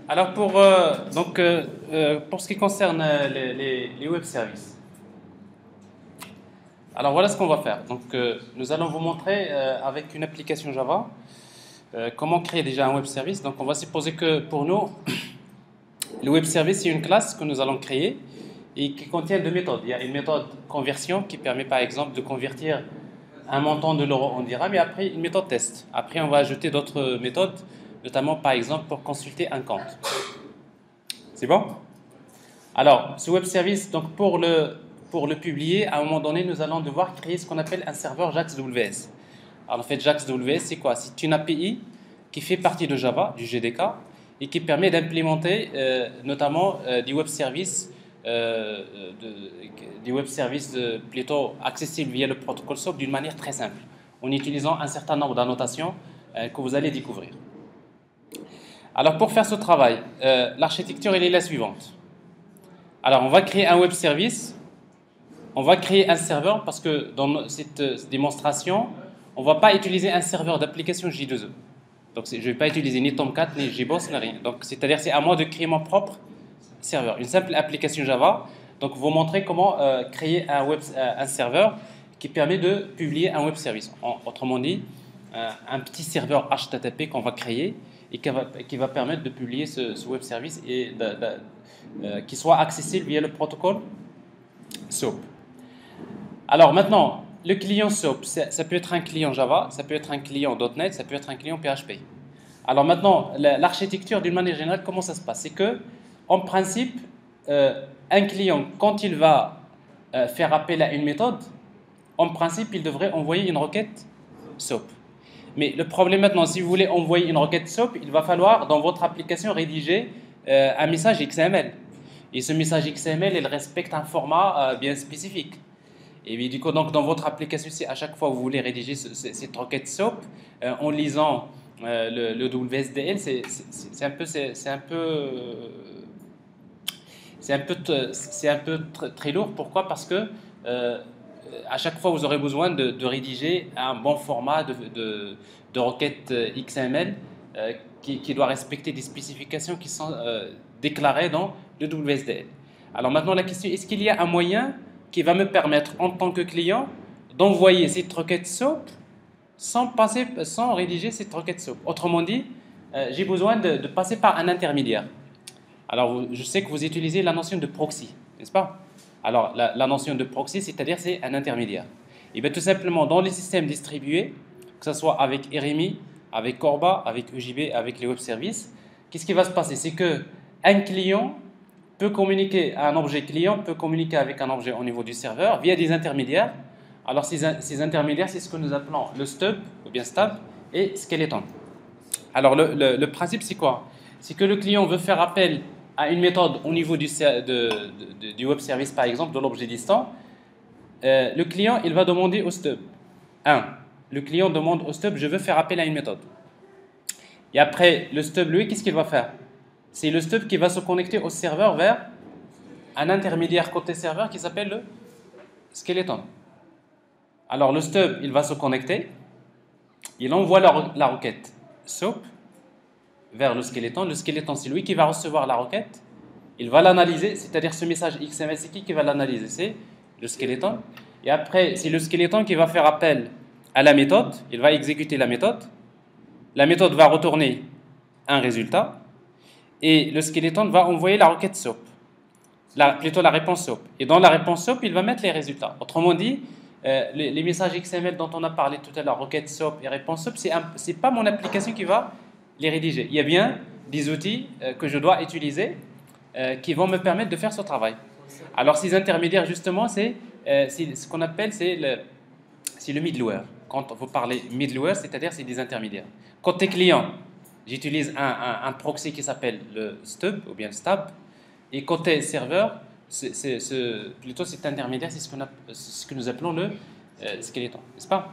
Alors pour ce qui concerne les web services, alors voilà ce qu'on va faire. Nous allons vous montrer avec une application Java comment créer déjà un web service. Donc on va supposer que pour nous, le web service c'est une classe que nous allons créer et qui contient deux méthodes. Il y a une méthode conversion qui permet par exemple de convertir un montant de l'euro en dirham et après une méthode test. Après on va ajouter d'autres méthodes, notamment par exemple pour consulter un compte. C'est bon? Alors, ce web service, donc pour le publier, à un moment donné, nous allons devoir créer ce qu'on appelle un serveur JAX-WS. Alors, en fait, JAX-WS, c'est quoi? C'est une API qui fait partie de Java, du JDK, et qui permet d'implémenter notamment des web services plutôt accessibles via le protocole SOAP d'une manière très simple, en utilisant un certain nombre d'annotations que vous allez découvrir. Alors, pour faire ce travail, l'architecture elle est la suivante. Alors, on va créer un web service, on va créer un serveur parce que dans cette démonstration, on ne va pas utiliser un serveur d'application J2E. Donc, je ne vais pas utiliser ni Tomcat, ni JBoss, ni rien. Donc, c'est-à-dire c'est à moi de créer mon propre serveur, une simple application Java. Donc, vous montrer comment créer un serveur qui permet de publier un web service. Autrement dit, un petit serveur HTTP qu'on va créer et qui va permettre de publier ce web service et qui soit accessible via le protocole SOAP. Alors maintenant, le client SOAP, ça peut être un client Java, ça peut être un client .NET, ça peut être un client PHP. Alors maintenant, l'architecture d'une manière générale, comment ça se passe? C'est que, en principe, un client, quand il va faire appel à une méthode, en principe, il devrait envoyer une requête SOAP. Mais le problème maintenant, si vous voulez envoyer une requête SOAP, il va falloir, dans votre application, rédiger un message XML. Et ce message XML, il respecte un format bien spécifique. Et puis, du coup, donc, dans votre application, si à chaque fois vous voulez rédiger cette requête SOAP, en lisant le WSDL, c'est un peu très lourd. Pourquoi? Parce que à chaque fois, vous aurez besoin de rédiger un bon format de requête XML qui doit respecter des spécifications qui sont déclarées dans le WSDL. Alors maintenant, la question, est-ce qu'il y a un moyen qui va me permettre, en tant que client, d'envoyer cette requête SOAP sans rédiger cette requête SOAP? Autrement dit, j'ai besoin de passer par un intermédiaire. Alors, je sais que vous utilisez la notion de proxy, n'est-ce pas? Alors, la notion de proxy, c'est-à-dire c'est un intermédiaire. Et bien tout simplement, dans les systèmes distribués, que ce soit avec RMI, avec Corba, avec EJB, avec les web services, qu'est-ce qui va se passer? C'est que un client peut communiquer, un objet client peut communiquer avec un objet au niveau du serveur via des intermédiaires. Alors, ces intermédiaires, c'est ce que nous appelons le stub, ou bien stab, et skeleton. Alors, le principe, c'est quoi? C'est que le client veut faire appel à une méthode au niveau du web service, par exemple, de l'objet distant. Le client, il va demander au stub. Le client demande au stub, je veux faire appel à une méthode. Et après, le stub, lui, qu'est-ce qu'il va faire? C'est le stub qui va se connecter au serveur vers un intermédiaire côté serveur qui s'appelle le skeleton. Alors, le stub, il va se connecter. Il envoie la requête SOAP vers le skeleton. Le skeleton, c'est lui qui va recevoir la requête. Il va l'analyser, c'est-à-dire ce message XML, c'est qui va l'analyser? C'est le skeleton. Et après, c'est le skeleton qui va faire appel à la méthode. Il va exécuter la méthode. La méthode va retourner un résultat. Et le skeleton va envoyer la requête SOAP. Plutôt la réponse SOAP. Et dans la réponse SOAP, il va mettre les résultats. Autrement dit, les messages XML dont on a parlé tout à l'heure, requête SOAP et réponse SOAP, c'est pas mon application qui va les rédiger. Il y a bien des outils que je dois utiliser qui vont me permettre de faire ce travail. Alors ces intermédiaires justement, c'est ce qu'on appelle c'est le middleware. Quand vous parlez middleware, c'est-à-dire c'est des intermédiaires. Côté client, j'utilise un proxy qui s'appelle le stub ou bien le stab, et côté serveur, plutôt cet intermédiaire, c'est ce que nous appelons le skeleton, n'est-ce pas?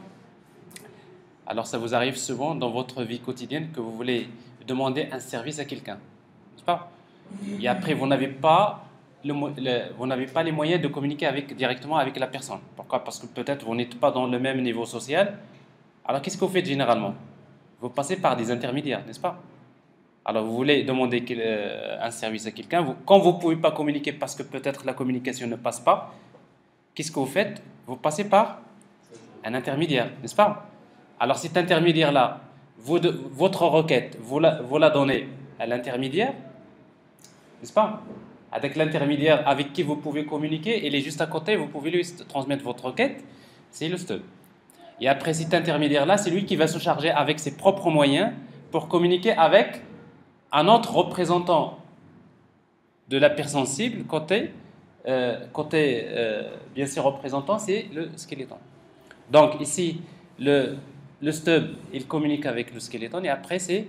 Alors ça vous arrive souvent dans votre vie quotidienne que vous voulez demander un service à quelqu'un, n'est-ce pas? Et après vous n'avez pas les moyens de communiquer directement avec la personne. Pourquoi? Parce que peut-être vous n'êtes pas dans le même niveau social. Alors qu'est-ce que vous faites généralement? Vous passez par des intermédiaires, n'est-ce pas? Alors, vous voulez demander un service à quelqu'un. Quand vous ne pouvez pas communiquer parce que peut-être la communication ne passe pas, qu'est-ce que vous faites? Vous passez par un intermédiaire, n'est-ce pas? Alors, cet intermédiaire-là, votre requête, vous la donnez à l'intermédiaire, n'est-ce pas? Avec l'intermédiaire avec qui vous pouvez communiquer, il est juste à côté, vous pouvez lui transmettre votre requête, c'est le stub. Et après cet intermédiaire-là, c'est lui qui va se charger avec ses propres moyens pour communiquer avec un autre représentant de la personne cible, bien sûr représentant, c'est le skeleton. Donc ici, le stub, il communique avec le skeleton et après c'est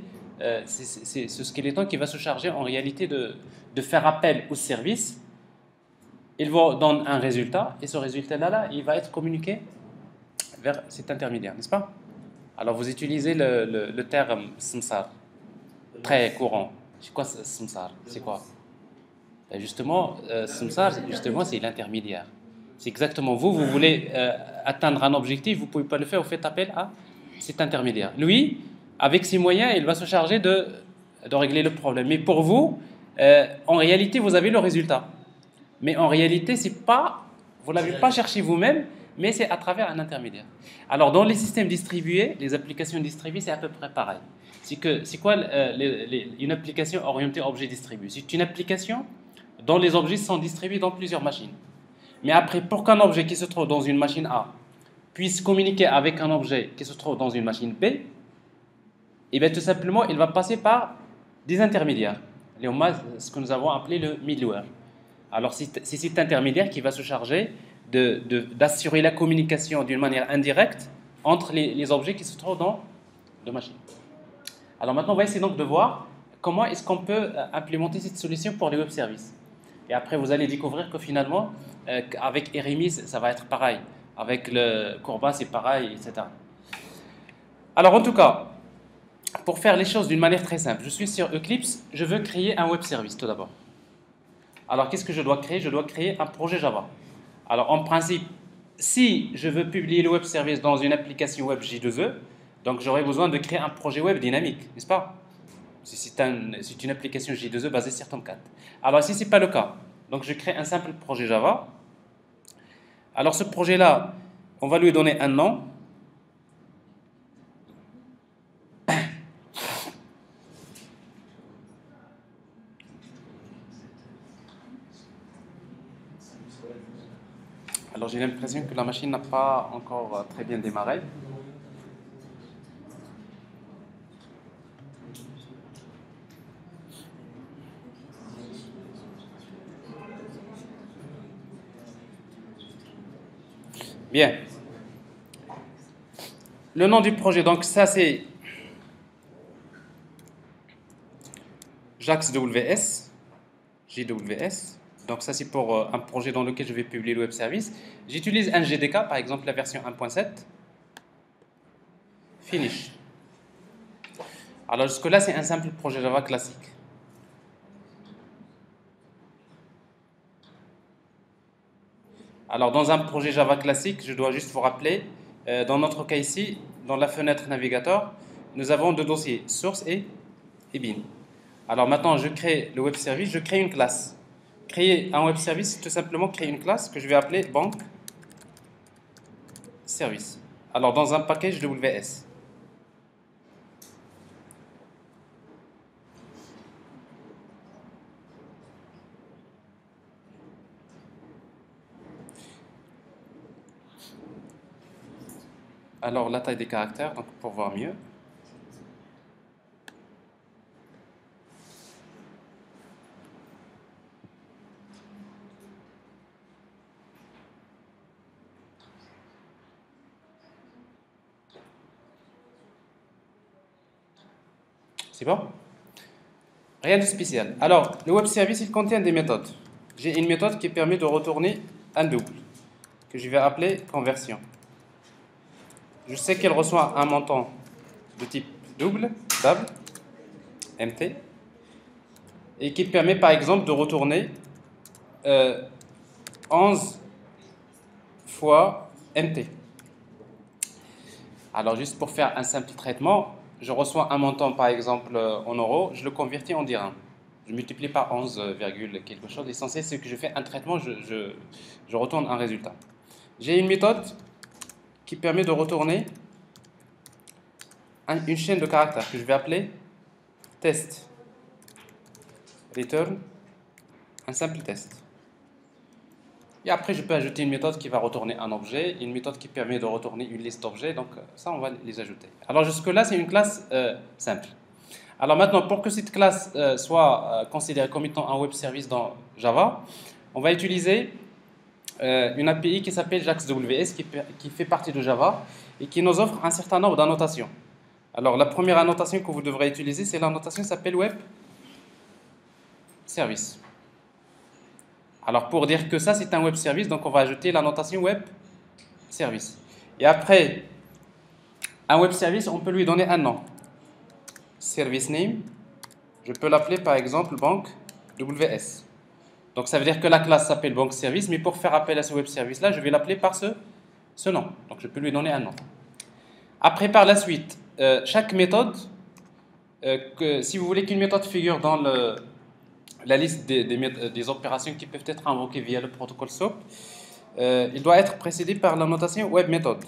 ce skeleton qui va se charger en réalité de faire appel au service. Il vous donne un résultat et ce résultat-là, il va être communiqué vers cet intermédiaire, n'est-ce pas? Alors vous utilisez le terme samsar, très courant. C'est quoi samsar? C'est quoi? Justement, samsar, justement, c'est l'intermédiaire. C'est exactement vous voulez atteindre un objectif, vous ne pouvez pas le faire, vous faites appel à cet intermédiaire. Lui, avec ses moyens, il va se charger de régler le problème. Mais pour vous, en réalité, vous avez le résultat. Mais en réalité, vous ne l'avez pas cherché vous-même, mais c'est à travers un intermédiaire. Alors, dans les systèmes distribués, les applications distribuées, c'est à peu près pareil. C'est quoi une application orientée objet distribué? C'est une application dont les objets sont distribués dans plusieurs machines. Mais après, pour qu'un objet qui se trouve dans une machine A puisse communiquer avec un objet qui se trouve dans une machine B, et bien tout simplement, il va passer par des intermédiaires, ce que nous avons appelé le middleware. Alors, c'est cet intermédiaire qui va se charger d'assurer la communication d'une manière indirecte entre les objets qui se trouvent dans deux machines. Alors maintenant, on va essayer donc de voir comment est-ce qu'on peut implémenter cette solution pour les web services. Et après, vous allez découvrir que finalement, avec Eremis, ça va être pareil. Avec le Courba, c'est pareil, etc. Alors en tout cas, pour faire les choses d'une manière très simple, je suis sur Eclipse, je veux créer un web service tout d'abord. Alors qu'est-ce que je dois créer? Je dois créer un projet Java. Alors en principe, si je veux publier le web service dans une application web J2E, donc j'aurai besoin de créer un projet web dynamique, n'est-ce pas? C'est une application J2E basée sur Tomcat. Alors si ce n'est pas le cas, donc je crée un simple projet Java. Alors ce projet-là, on va lui donner un nom. Alors j'ai l'impression que la machine n'a pas encore très bien démarré. Bien. Le nom du projet, donc ça c'est JAX-WS, JWS. Donc ça c'est pour un projet dans lequel je vais publier le web service. J'utilise un GDK, par exemple la version 1.7. Finish. Alors jusque-là c'est un simple projet Java classique. Alors dans un projet Java classique, je dois juste vous rappeler, dans notre cas ici, dans la fenêtre navigateur, nous avons deux dossiers, source et bin. Alors maintenant je crée le web service, je crée une classe. Créer un web service, c'est tout simplement créer une classe que je vais appeler banque service. Alors dans un package WS. Alors la taille des caractères, donc pour voir mieux. C'est bon? Rien de spécial. Alors, le web service, il contient des méthodes. J'ai une méthode qui permet de retourner un double, que je vais appeler conversion. Je sais qu'elle reçoit un montant de type double, mt, et qui permet par exemple de retourner 11 fois mt. Alors juste pour faire un simple traitement, je reçois un montant par exemple en euros, je le convertis en dirhams. Je multiplie par 11, quelque chose. L'essentiel, c'est que je fais un traitement, je retourne un résultat. J'ai une méthode qui permet de retourner une chaîne de caractères que je vais appeler test return un simple test. Et après, je peux ajouter une méthode qui va retourner un objet, une méthode qui permet de retourner une liste d'objets. Donc ça, on va les ajouter. Alors jusque-là, c'est une classe simple. Alors maintenant, pour que cette classe soit considérée comme étant un web service dans Java, on va utiliser une API qui s'appelle JAX-WS, qui fait partie de Java et qui nous offre un certain nombre d'annotations. Alors la première annotation que vous devrez utiliser, c'est l'annotation qui s'appelle web service. Alors pour dire que ça c'est un web service, donc on va ajouter la notation web service. Et après, un web service, on peut lui donner un nom. Service name, je peux l'appeler par exemple banque WS. Donc ça veut dire que la classe s'appelle banque service, mais pour faire appel à ce web service là, je vais l'appeler par ce nom. Donc je peux lui donner un nom. Après par la suite, chaque méthode, si vous voulez qu'une méthode figure dans la liste des opérations qui peuvent être invoquées via le protocole SOAP, il doit être précédé par la notation web method.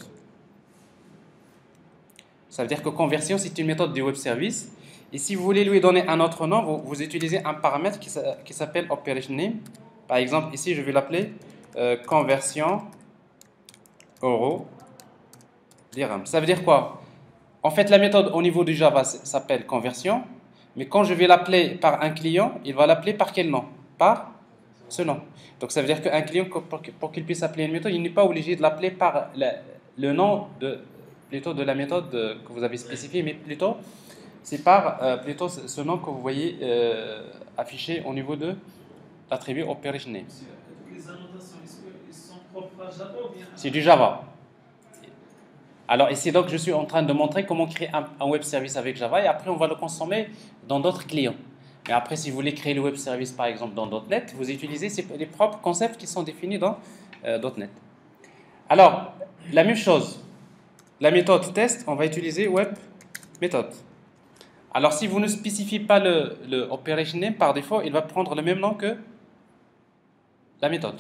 Ça veut dire que conversion, c'est une méthode du web service. Et si vous voulez lui donner un autre nom, vous utilisez un paramètre qui s'appelle operation name. Par exemple, ici, je vais l'appeler conversion euro dirham. Ça veut dire quoi? En fait, la méthode au niveau du Java s'appelle conversion. Mais quand je vais l'appeler par un client, il va l'appeler par quel nom? Par ce nom. Donc ça veut dire qu'un client, pour qu'il puisse appeler une méthode, il n'est pas obligé de l'appeler par le nom plutôt de la méthode que vous avez spécifiée, mais plutôt c'est par plutôt ce nom que vous voyez affiché au niveau de l'attribut operation name. Les annotations, est-ce qu'elles sont propres à Java ou bien? C'est du Java. Alors ici donc je suis en train de montrer comment créer un web service avec Java et après on va le consommer dans d'autres clients. Mais après si vous voulez créer le web service par exemple dans .NET, vous utilisez les propres concepts qui sont définis dans .NET. Alors la même chose, la méthode test, on va utiliser web method. Alors si vous ne spécifiez pas le operation name par défaut, il va prendre le même nom que la méthode.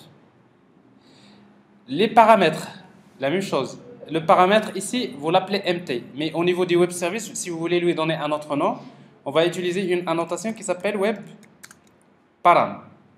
Les paramètres, la même chose. Le paramètre ici, vous l'appelez empty. Mais au niveau du web service, si vous voulez lui donner un autre nom, on va utiliser une annotation qui s'appelle web param.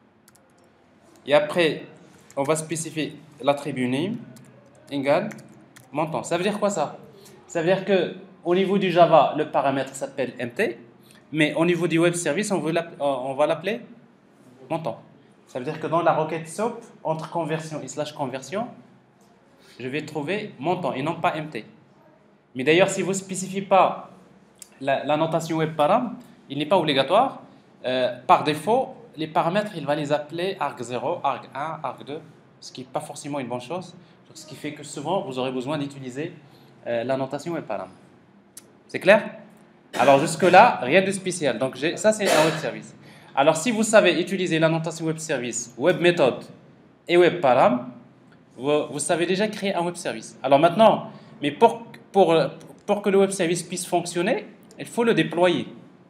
Et après, on va spécifier l'attribut name égale montant. Ça veut dire quoi ça? Ça veut dire que au niveau du Java, le paramètre s'appelle empty, mais au niveau du web service, on va l'appeler montant. Ça veut dire que dans la requête SOAP, entre conversion et slash conversion, je vais trouver montant et non pas empty. Mais d'ailleurs, si vous ne spécifiez pas la notation web param, il n'est pas obligatoire. Par défaut, les paramètres, il va les appeler arg0, arg1, arg2, ce qui n'est pas forcément une bonne chose. Ce qui fait que souvent, vous aurez besoin d'utiliser la notation web param. C'est clair? Alors jusque-là, rien de spécial. Donc ça, c'est un web service. Alors si vous savez utiliser la notation web service, web method et web param, vous savez déjà créer un web service. Alors maintenant, mais pour que le web service puisse fonctionner, il faut le déployer.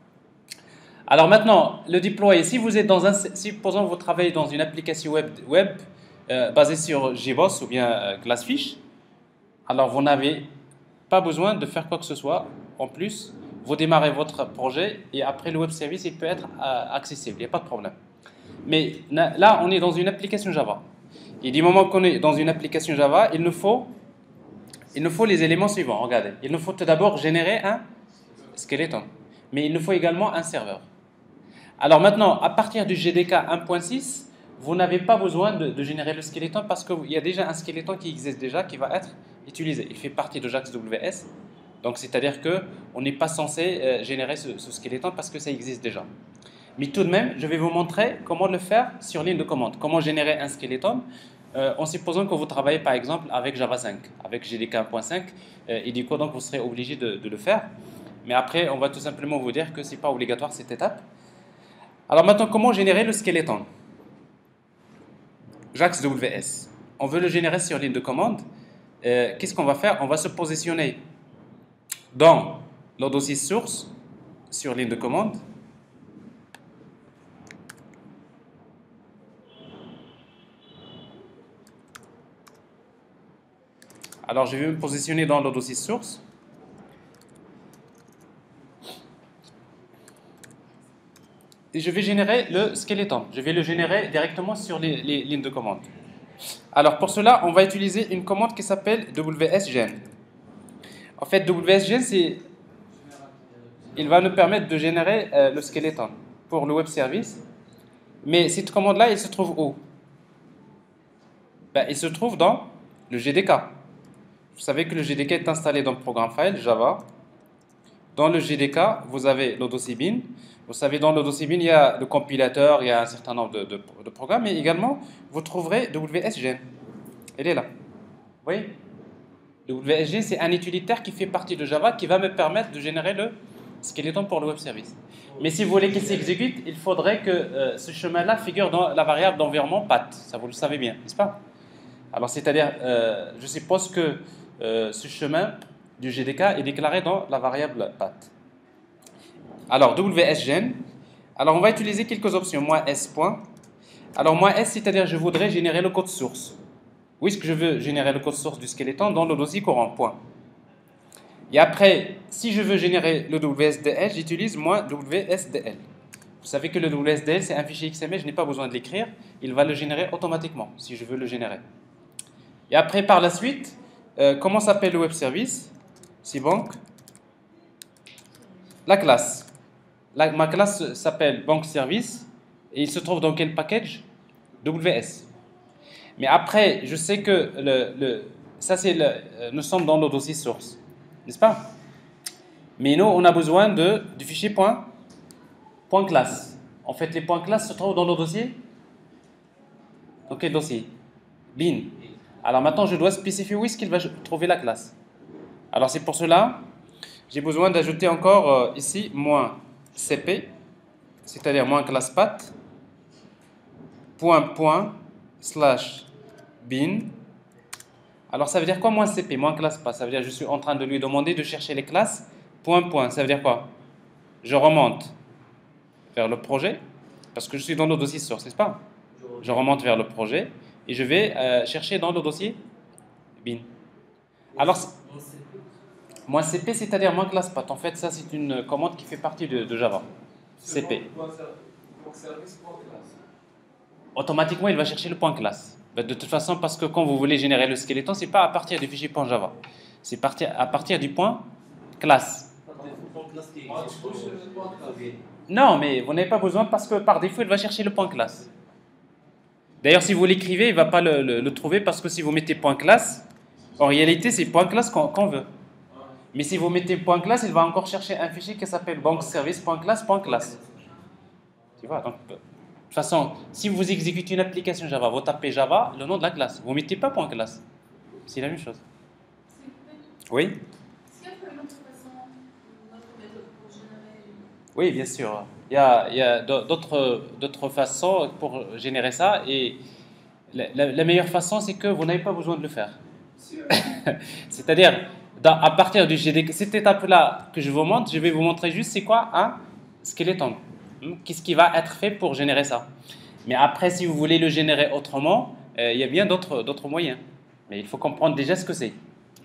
Alors maintenant, le déployer, si vous êtes si par exemple vous travaillez dans une application web basée sur JBoss ou bien Glassfish, alors vous n'avez pas besoin de faire quoi que ce soit. En plus, vous démarrez votre projet et après le web service, il peut être accessible, il n'y a pas de problème. Mais là, on est dans une application Java. Et du moment qu'on est dans une application Java, il nous faut les éléments suivants. Regardez, il nous faut tout d'abord générer un skeleton, mais il nous faut également un serveur. Alors maintenant, à partir du GDK 1.6, vous n'avez pas besoin de générer le skeleton parce qu'il y a déjà un skeleton qui existe déjà, qui va être utilisé. Il fait partie de JAX-WS. Donc c'est-à-dire qu'on n'est pas censé générer ce skeleton parce que ça existe déjà. Mais tout de même, je vais vous montrer comment le faire sur ligne de commande. Comment générer un skeleton en supposant que vous travaillez par exemple avec Java 5, avec JDK 1.5, et du coup donc vous serez obligé de le faire. Mais après, on va tout simplement vous dire que ce n'est pas obligatoire cette étape. Alors maintenant, comment générer le skeleton? JAX-WS. On veut le générer sur ligne de commande. Qu'est-ce qu'on va faire? On va se positionner dans le dossier source sur ligne de commande. Alors, je vais me positionner dans le dossier source. Et je vais générer le skeleton. Je vais le générer directement sur les lignes de commande. Alors, pour cela, on va utiliser une commande qui s'appelle WSGen. En fait, WSGen, il va nous permettre de générer le skeleton pour le web service. Mais cette commande-là, elle se trouve où? Ben, il se trouve dans le GDK. Vous savez que le GDK est installé dans le programme file Java. Dans le GDK, vous avez le dossier bin. Vous savez, dans le dossier bin, il y a le compilateur, il y a un certain nombre de programmes, mais également, vous trouverez WSGen. Elle est là. Vous voyez? WSGen, c'est un utilitaire qui fait partie de Java qui va me permettre de générer le skeleton pour le web service. Mais si vous voulez qu'il s'exécute, il faudrait que ce chemin-là figure dans la variable d'environnement path. Ça, vous le savez bien, n'est-ce pas? Alors, c'est-à-dire, je suppose que ce chemin du GDK est déclaré dans la variable path. Alors, WSGen. Alors, on va utiliser quelques options. -s. Alors, -s, c'est-à-dire, je voudrais générer le code source. Où est-ce que je veux générer le code source du skeleton? Dans le dossier courant, point. Et après, si je veux générer le WSDL, j'utilise -WSDL. Vous savez que le WSDL, c'est un fichier XML, je n'ai pas besoin de l'écrire. Il va le générer automatiquement, si je veux le générer. Et après, par la suite, comment s'appelle le web service? Cbank. La classe. Ma classe s'appelle bank service et il se trouve dans quel package? WS. Mais après, je sais que nous sommes dans le dossier source, n'est-ce pas? Mais nous, on a besoin du fichier point classe. En fait, les points classe se trouvent dans le dossier. Dans quel dossier? Bin. Alors maintenant, je dois spécifier où est-ce qu'il va trouver la classe. Alors c'est pour cela, j'ai besoin d'ajouter encore ici -cp, c'est-à-dire -classe path, /bin. Alors ça veut dire quoi -cp, -classe path? Ça veut dire que je suis en train de lui demander de chercher les classes, Ça veut dire quoi? Je remonte vers le projet, parce que je suis dans le dossier source, n'est-ce pas? Je remonte vers le projet et je vais chercher dans le dossier bin. Alors, -cp, c'est-à-dire -classe path. En fait, ça, c'est une commande qui fait partie de Java. CP. Automatiquement, il va chercher le point classe. De toute façon, parce que quand vous voulez générer le skeleton, c'est pas à partir du fichier .java. C'est à partir du point classe. Non, mais vous n'avez pas besoin parce que par défaut, il va chercher le point classe. D'ailleurs, si vous l'écrivez, il ne va pas le trouver parce que si vous mettez point classe, en réalité, c'est point classe qu'on veut. Mais si vous mettez point classe, il va encore chercher un fichier qui s'appelle bankservice.class. Tu vois, donc, de toute façon, si vous exécutez une application Java, vous tapez Java, le nom de la classe. Vous ne mettez pas point classe. C'est la même chose. Oui? Est-ce qu'il y a une autre façon, une autre méthode pour générer? Oui, bien sûr. Il y a d'autres façons pour générer ça. Et la meilleure façon, c'est que vous n'avez pas besoin de le faire. C'est-à-dire, à partir du GDK, cette étape-là que je vous montre, je vais vous montrer juste c'est quoi un skeleton. Qu'est-ce qui va être fait pour générer ça. Mais après, si vous voulez le générer autrement, il y a bien d'autres moyens. Mais il faut comprendre déjà ce que c'est.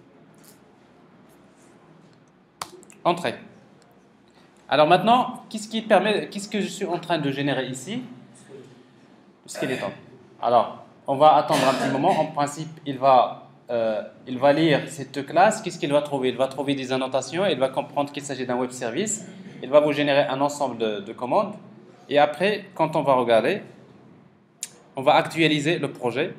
Entrée. Alors maintenant, qu'est-ce que je suis en train de générer ici? Le skeleton. Alors, on va attendre un petit moment. En principe, il va lire cette classe. Qu'est-ce qu'il va trouver? Il va trouver des annotations. Il va comprendre qu'il s'agit d'un web service. Il va vous générer un ensemble de commandes. Et après, quand on va regarder, on va actualiser le projet.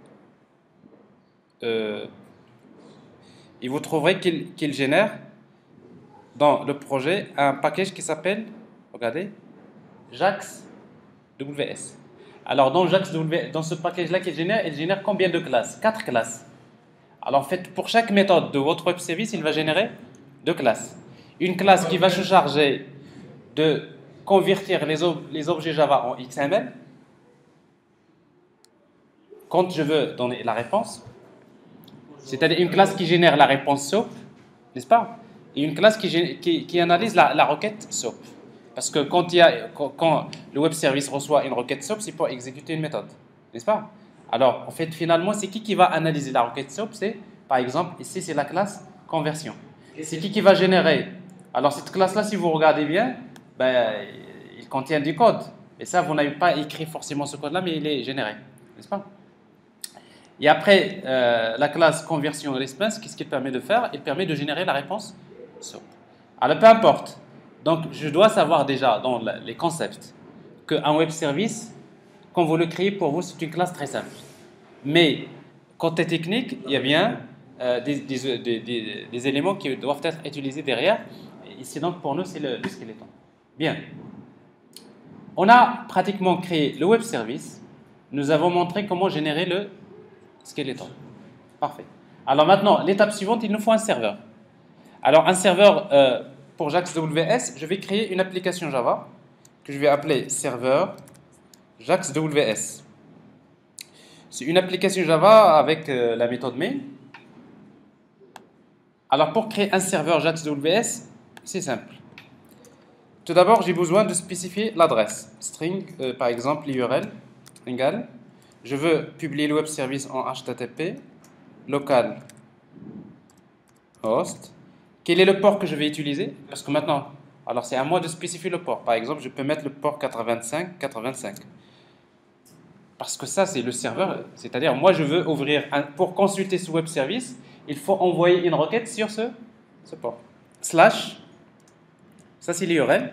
Et vous trouverez qu'il génère dans le projet un package qui s'appelle, regardez, JAX WS. Alors dans JAX WS, dans ce package-là qu'il génère, il génère combien de classes? 4 classes. Alors en fait, pour chaque méthode de votre web service, il va générer 2 classes. Une classe qui va se charger de convertir les objets Java en XML quand je veux donner la réponse. C'est-à-dire une classe qui génère la réponse SOAP, n'est-ce pas? et une classe qui analyse la requête SOAP. Parce que quand le web service reçoit une requête SOAP, c'est pour exécuter une méthode, n'est-ce pas? Alors, en fait, finalement, c'est qui va analyser la requête SOAP? C'est, par exemple, ici, c'est la classe conversion. C'est qui va générer? Alors, cette classe-là, si vous regardez bien, ben, il contient du code. Et ça, vous n'avez pas écrit forcément ce code-là, mais il est généré, n'est-ce pas? Et après, la classe conversion response, qu'est-ce qu'il permet de faire? Il permet de générer la réponse SOAP. Alors, peu importe. Donc, je dois savoir déjà dans les concepts qu'un web service, quand vous le créez, pour vous, c'est une classe très simple. Mais, côté technique, il y a bien des éléments qui doivent être utilisés derrière. Ici, donc, pour nous, c'est le skeleton. Bien. On a pratiquement créé le web service. Nous avons montré comment générer le skeleton. Parfait. Alors maintenant, l'étape suivante, il nous faut un serveur. Alors, un serveur, pour JAX-WS, je vais créer une application Java que je vais appeler serveur JAX-WS. C'est une application Java avec la méthode main. Alors, pour créer un serveur JAX-WS, c'est simple. Tout d'abord, j'ai besoin de spécifier l'adresse. String, par exemple, l'URL, égale. Je veux publier le web service en HTTP, local host. Quel est le port que je vais utiliser? Parce que maintenant, alors c'est à moi de spécifier le port. Par exemple, je peux mettre le port 85. Parce que ça, c'est le serveur. C'est-à-dire, moi, je veux ouvrir, pour consulter ce web service, il faut envoyer une requête sur ce port. Slash. Ça, c'est l'URL.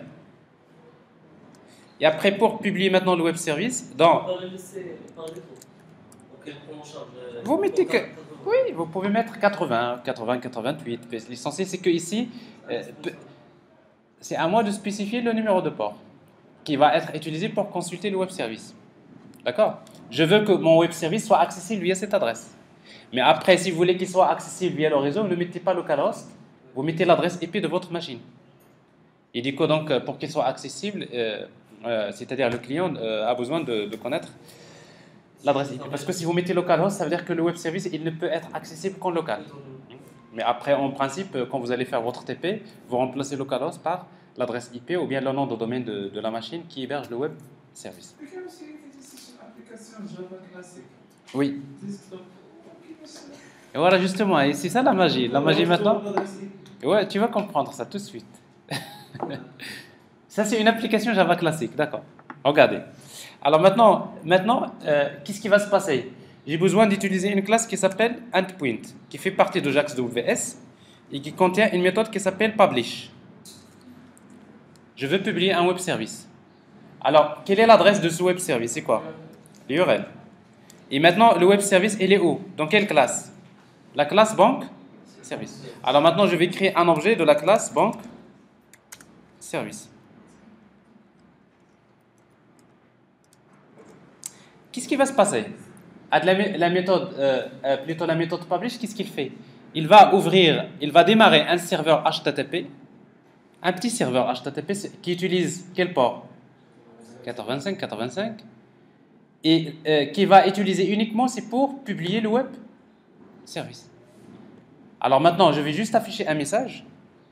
Et après, pour publier maintenant le web service, vous mettez que... Oui, vous pouvez mettre 88. L'essentiel, c'est que ici, c'est à moi de spécifier le numéro de port qui va être utilisé pour consulter le web service. D'accord? Je veux que mon web service soit accessible via cette adresse. Mais après, si vous voulez qu'il soit accessible via le réseau, ne mettez pas localhost, vous mettez l'adresse IP de votre machine. Et du coup, donc, pour qu'il soit accessible, c'est-à-dire le client a besoin de connaître l'adresse IP. Parce que si vous mettez localhost, ça veut dire que le web service, il ne peut être accessible qu'en local. Mais après, en principe, quand vous allez faire votre TP, vous remplacez localhost par l'adresse IP ou bien le nom de domaine de la machine qui héberge le web service. C'est une application Java classique. Oui. Desktop. Et voilà, justement, et c'est ça la magie. La magie maintenant, ouais, tu vas comprendre ça tout de suite. Ça, c'est une application Java classique, d'accord. Regardez. Alors maintenant, qu'est-ce qui va se passer? J'ai besoin d'utiliser une classe qui s'appelle endpoint, qui fait partie de JAX-WS et qui contient une méthode qui s'appelle publish. Je veux publier un web service. Alors, quelle est l'adresse de ce web service? C'est quoi? L'URL. Et maintenant, le web service, il est où? Dans quelle classe? La classe banque service. Alors maintenant, je vais créer un objet de la classe banque service. Qu'est-ce qui va se passer? La méthode publish, qu'est-ce qu'il fait? Il va démarrer un serveur HTTP, un petit serveur HTTP qui utilise quel port? 85, et qui va utiliser uniquement, c'est pour publier le web service. Alors maintenant, je vais juste afficher un message.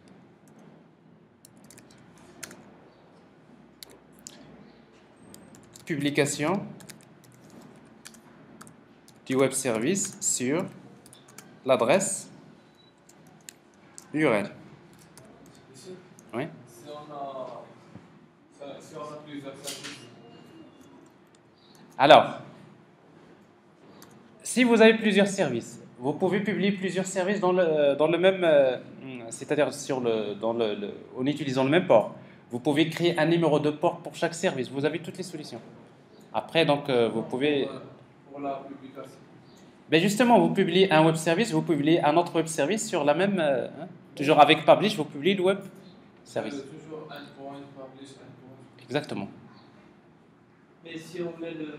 Publication du web service sur l'adresse URL. Oui. Si on a plusieurs services. Alors, si vous avez plusieurs services, vous pouvez publier plusieurs services dans le même, c'est-à-dire en utilisant le même port. Vous pouvez créer un numéro de port pour chaque service. Vous avez toutes les solutions. Après, donc, vous pouvez... Pour la publication. Ben justement, vous publiez un web service, vous publiez un autre web service sur la même... toujours avec Publish, vous publiez le web service. Toujours endpoint, publish, endpoint. Exactement. Mais si on met le...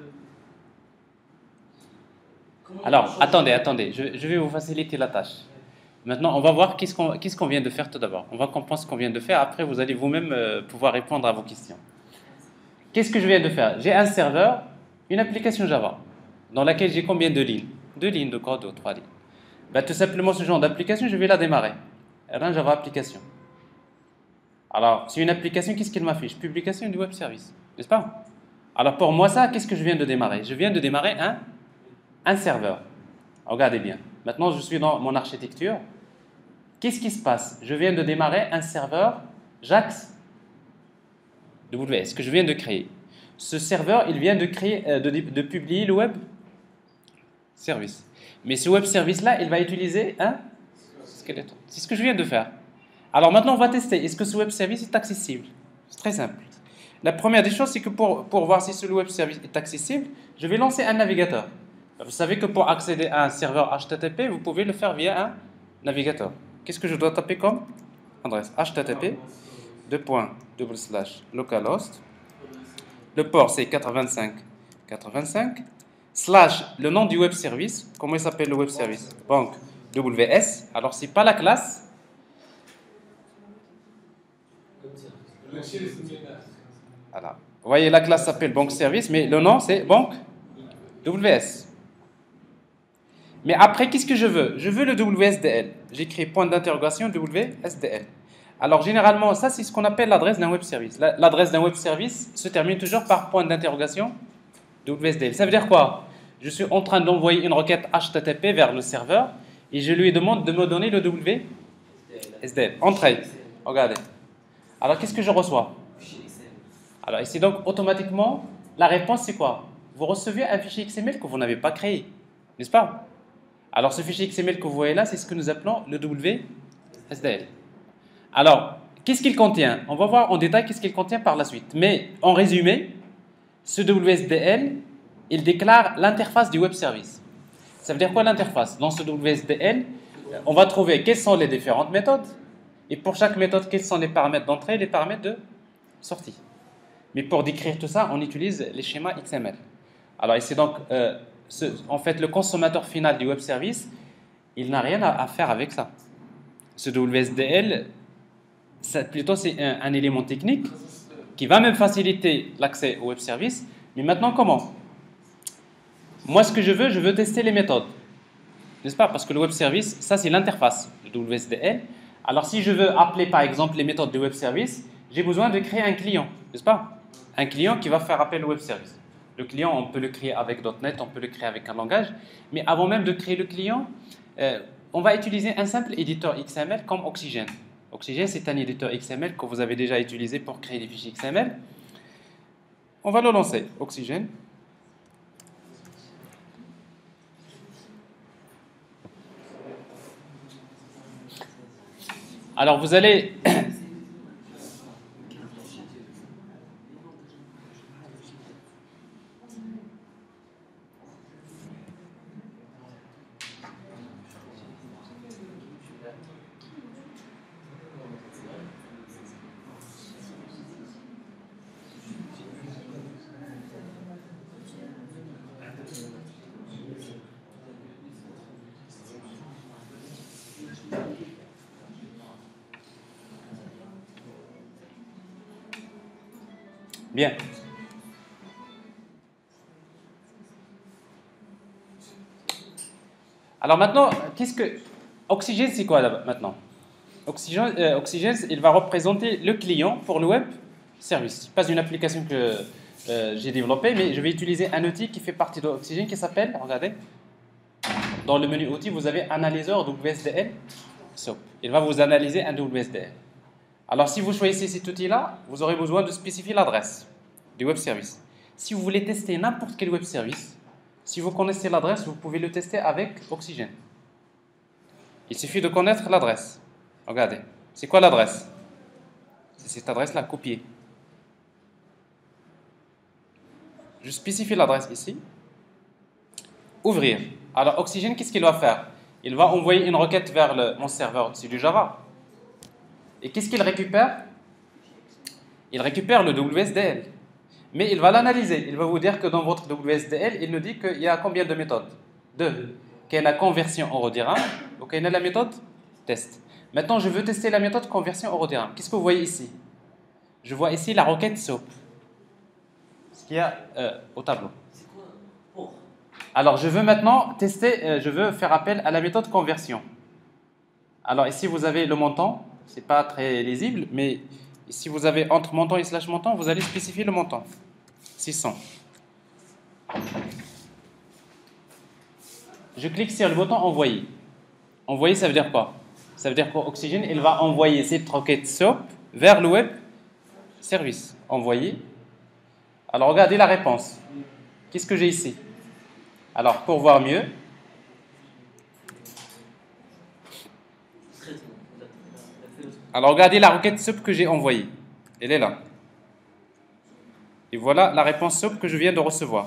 Alors, attendez, je vais vous faciliter la tâche. Maintenant, on va voir qu'est-ce qu'on vient de faire tout d'abord. On va comprendre ce qu'on vient de faire. Après, vous allez vous-même pouvoir répondre à vos questions. Qu'est-ce que je viens de faire? J'ai un serveur, une application Java, dans laquelle j'ai combien de lignes? 2 lignes de code ou 3 lignes. Ben, tout simplement, ce genre d'application, je vais la démarrer. run Java application. Alors, c'est une application, qu'est-ce qu'il m'affiche? Publication du web service, n'est-ce pas? Alors, pour moi, ça, qu'est-ce que je viens de démarrer? Je viens de démarrer un serveur. Regardez bien. Maintenant, je suis dans mon architecture. Qu'est-ce qui se passe? Je viens de démarrer un serveur JAX WS que je viens de créer. Ce serveur, il vient de créer, de publier le web service. Mais ce web service-là, il va utiliser un skeleton. C'est ce que je viens de faire. Alors maintenant, on va tester. Est-ce que ce web service est accessible? C'est très simple. La première des choses, c'est que pour voir si ce web service est accessible, je vais lancer un navigateur. Vous savez que pour accéder à un serveur HTTP, vous pouvez le faire via un navigateur. Qu'est-ce que je dois taper comme adresse? HTTP :/localhost. Le port, c'est 85 slash le nom du web service. Comment il s'appelle le web service? Banque WS. Alors, c'est pas la classe. Voilà. Vous voyez, la classe s'appelle banque service, mais le nom, c'est banque WS. Mais après, qu'est-ce que je veux? Je veux le WSDL. J'écris point d'interrogation WSDL. Alors, généralement, ça, c'est ce qu'on appelle l'adresse d'un web service. L'adresse d'un web service se termine toujours par point d'interrogation WSDL. Ça veut dire quoi? Je suis en train d'envoyer une requête HTTP vers le serveur et je lui demande de me donner le WSDL. Entrée. Regardez. Alors, qu'est-ce que je reçois? Alors, ici, donc, automatiquement, la réponse, c'est quoi? Vous recevez un fichier XML que vous n'avez pas créé, n'est-ce pas? Alors, ce fichier XML que vous voyez là, c'est ce que nous appelons le WSDL. Alors, qu'est-ce qu'il contient? On va voir en détail qu'est-ce qu'il contient par la suite. Mais, en résumé, ce WSDL, il déclare l'interface du web service. Ça veut dire quoi l'interface? Dans ce WSDL, on va trouver quelles sont les différentes méthodes. Et pour chaque méthode, quels sont les paramètres d'entrée et les paramètres de sortie. Mais pour décrire tout ça, on utilise les schémas XML. Alors ici donc, en fait, le consommateur final du web service, il n'a rien à faire avec ça. Ce WSDL, plutôt c'est un élément technique qui va même faciliter l'accès au web service. Mais maintenant, comment? Moi, ce que je veux tester les méthodes. N'est-ce pas? Parce que le web service, ça c'est l'interface du WSDL. Alors si je veux appeler par exemple les méthodes du web service, j'ai besoin de créer un client, n'est-ce pas? Un client qui va faire appel au web service. Le client, on peut le créer avec .NET, on peut le créer avec un langage. Mais avant même de créer le client, on va utiliser un simple éditeur XML comme Oxygen. Oxygen, c'est un éditeur XML que vous avez déjà utilisé pour créer des fichiers XML. On va le lancer, Oxygen. Alors vous allez... Bien. Alors maintenant, qu'est-ce que... Oxygen, c'est quoi là, maintenant? Oxygen, il va représenter le client pour le web service. Pas une application que j'ai développée, mais je vais utiliser un outil qui fait partie de Oxygen qui s'appelle, regardez, dans le menu outils, vous avez analyseur WSDL. Il va vous analyser un WSDL. Alors, si vous choisissez cet outil-là, vous aurez besoin de spécifier l'adresse du web service. Si vous voulez tester n'importe quel web service, si vous connaissez l'adresse, vous pouvez le tester avec Oxygen. Il suffit de connaître l'adresse. Regardez, c'est quoi l'adresse? C'est cette adresse-là, copier. Je spécifie l'adresse ici. Ouvrir. Alors, Oxygen, qu'est-ce qu'il va faire? Il va envoyer une requête vers mon serveur, c'est du Java. Et qu'est-ce qu'il récupère? Il récupère le WSDL. Mais il va l'analyser. Il va vous dire que dans votre WSDL, il nous dit qu'il y a combien de méthodes? 2. Qu'il y a la conversion Eurodiram ou qu'il y a la méthode test. Maintenant, je veux tester la méthode conversion Eurodiram. Qu'est-ce que vous voyez ici? Je vois ici la requête SOAP. Ce qu'il y a au tableau. Alors, je veux maintenant tester, je veux faire appel à la méthode conversion. Alors ici, vous avez le montant. Ce n'est pas très lisible, mais si vous avez entre montant et slash montant, vous allez spécifier le montant. 600. Je clique sur le bouton envoyer. Envoyer, ça veut dire quoi? Ça veut dire qu'Oxygène, il va envoyer cette requête SOAP vers le web service. Envoyer. Alors regardez la réponse. Qu'est-ce que j'ai ici? Alors pour voir mieux, alors regardez la requête SOAP que j'ai envoyée. Elle est là. Et voilà la réponse SOAP que je viens de recevoir.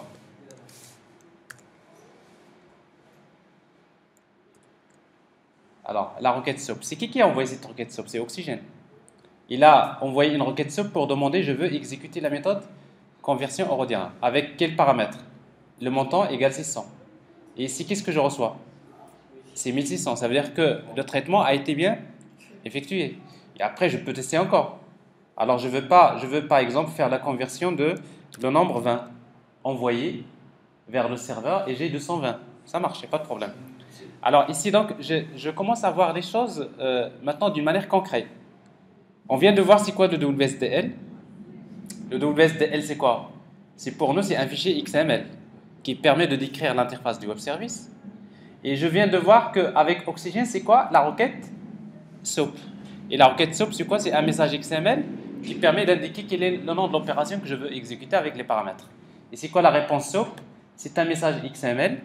Alors, la requête SOAP. C'est qui a envoyé cette requête SOAP? C'est Oxygène. Il a envoyé une requête SOAP pour demander je veux exécuter la méthode conversion euro-dirham. Avec quel paramètre? Le montant égale 600. Et ici, qu'est-ce que je reçois? C'est 1600. Ça veut dire que le traitement a été bien effectué. Et après, je peux tester encore. Alors, je veux par exemple faire la conversion de le nombre 20 envoyé vers le serveur et j'ai 220. Ça marche, il n'y a pas de problème. Alors ici, donc, je commence à voir les choses maintenant d'une manière concrète. On vient de voir c'est quoi le WSDL. Le WSDL, c'est quoi? C'est pour nous, c'est un fichier XML qui permet de décrire l'interface du web service. Et je viens de voir qu'avec Oxygène, c'est quoi la requête SOAP? Et la requête SOAP, c'est quoi? C'est un message XML qui permet d'indiquer quel est le nom de l'opération que je veux exécuter avec les paramètres. Et c'est quoi la réponse SOAP? C'est un message XML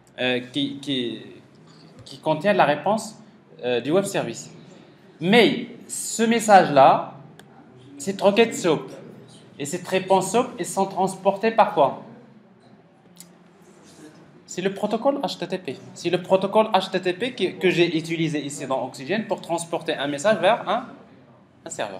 qui contient la réponse du web service. Mais ce message-là, cette requête SOAP et cette réponse SOAP, elles sont transportées par quoi? C'est le protocole HTTP. C'est le protocole HTTP que j'ai utilisé ici dans Oxygène pour transporter un message vers un serveur.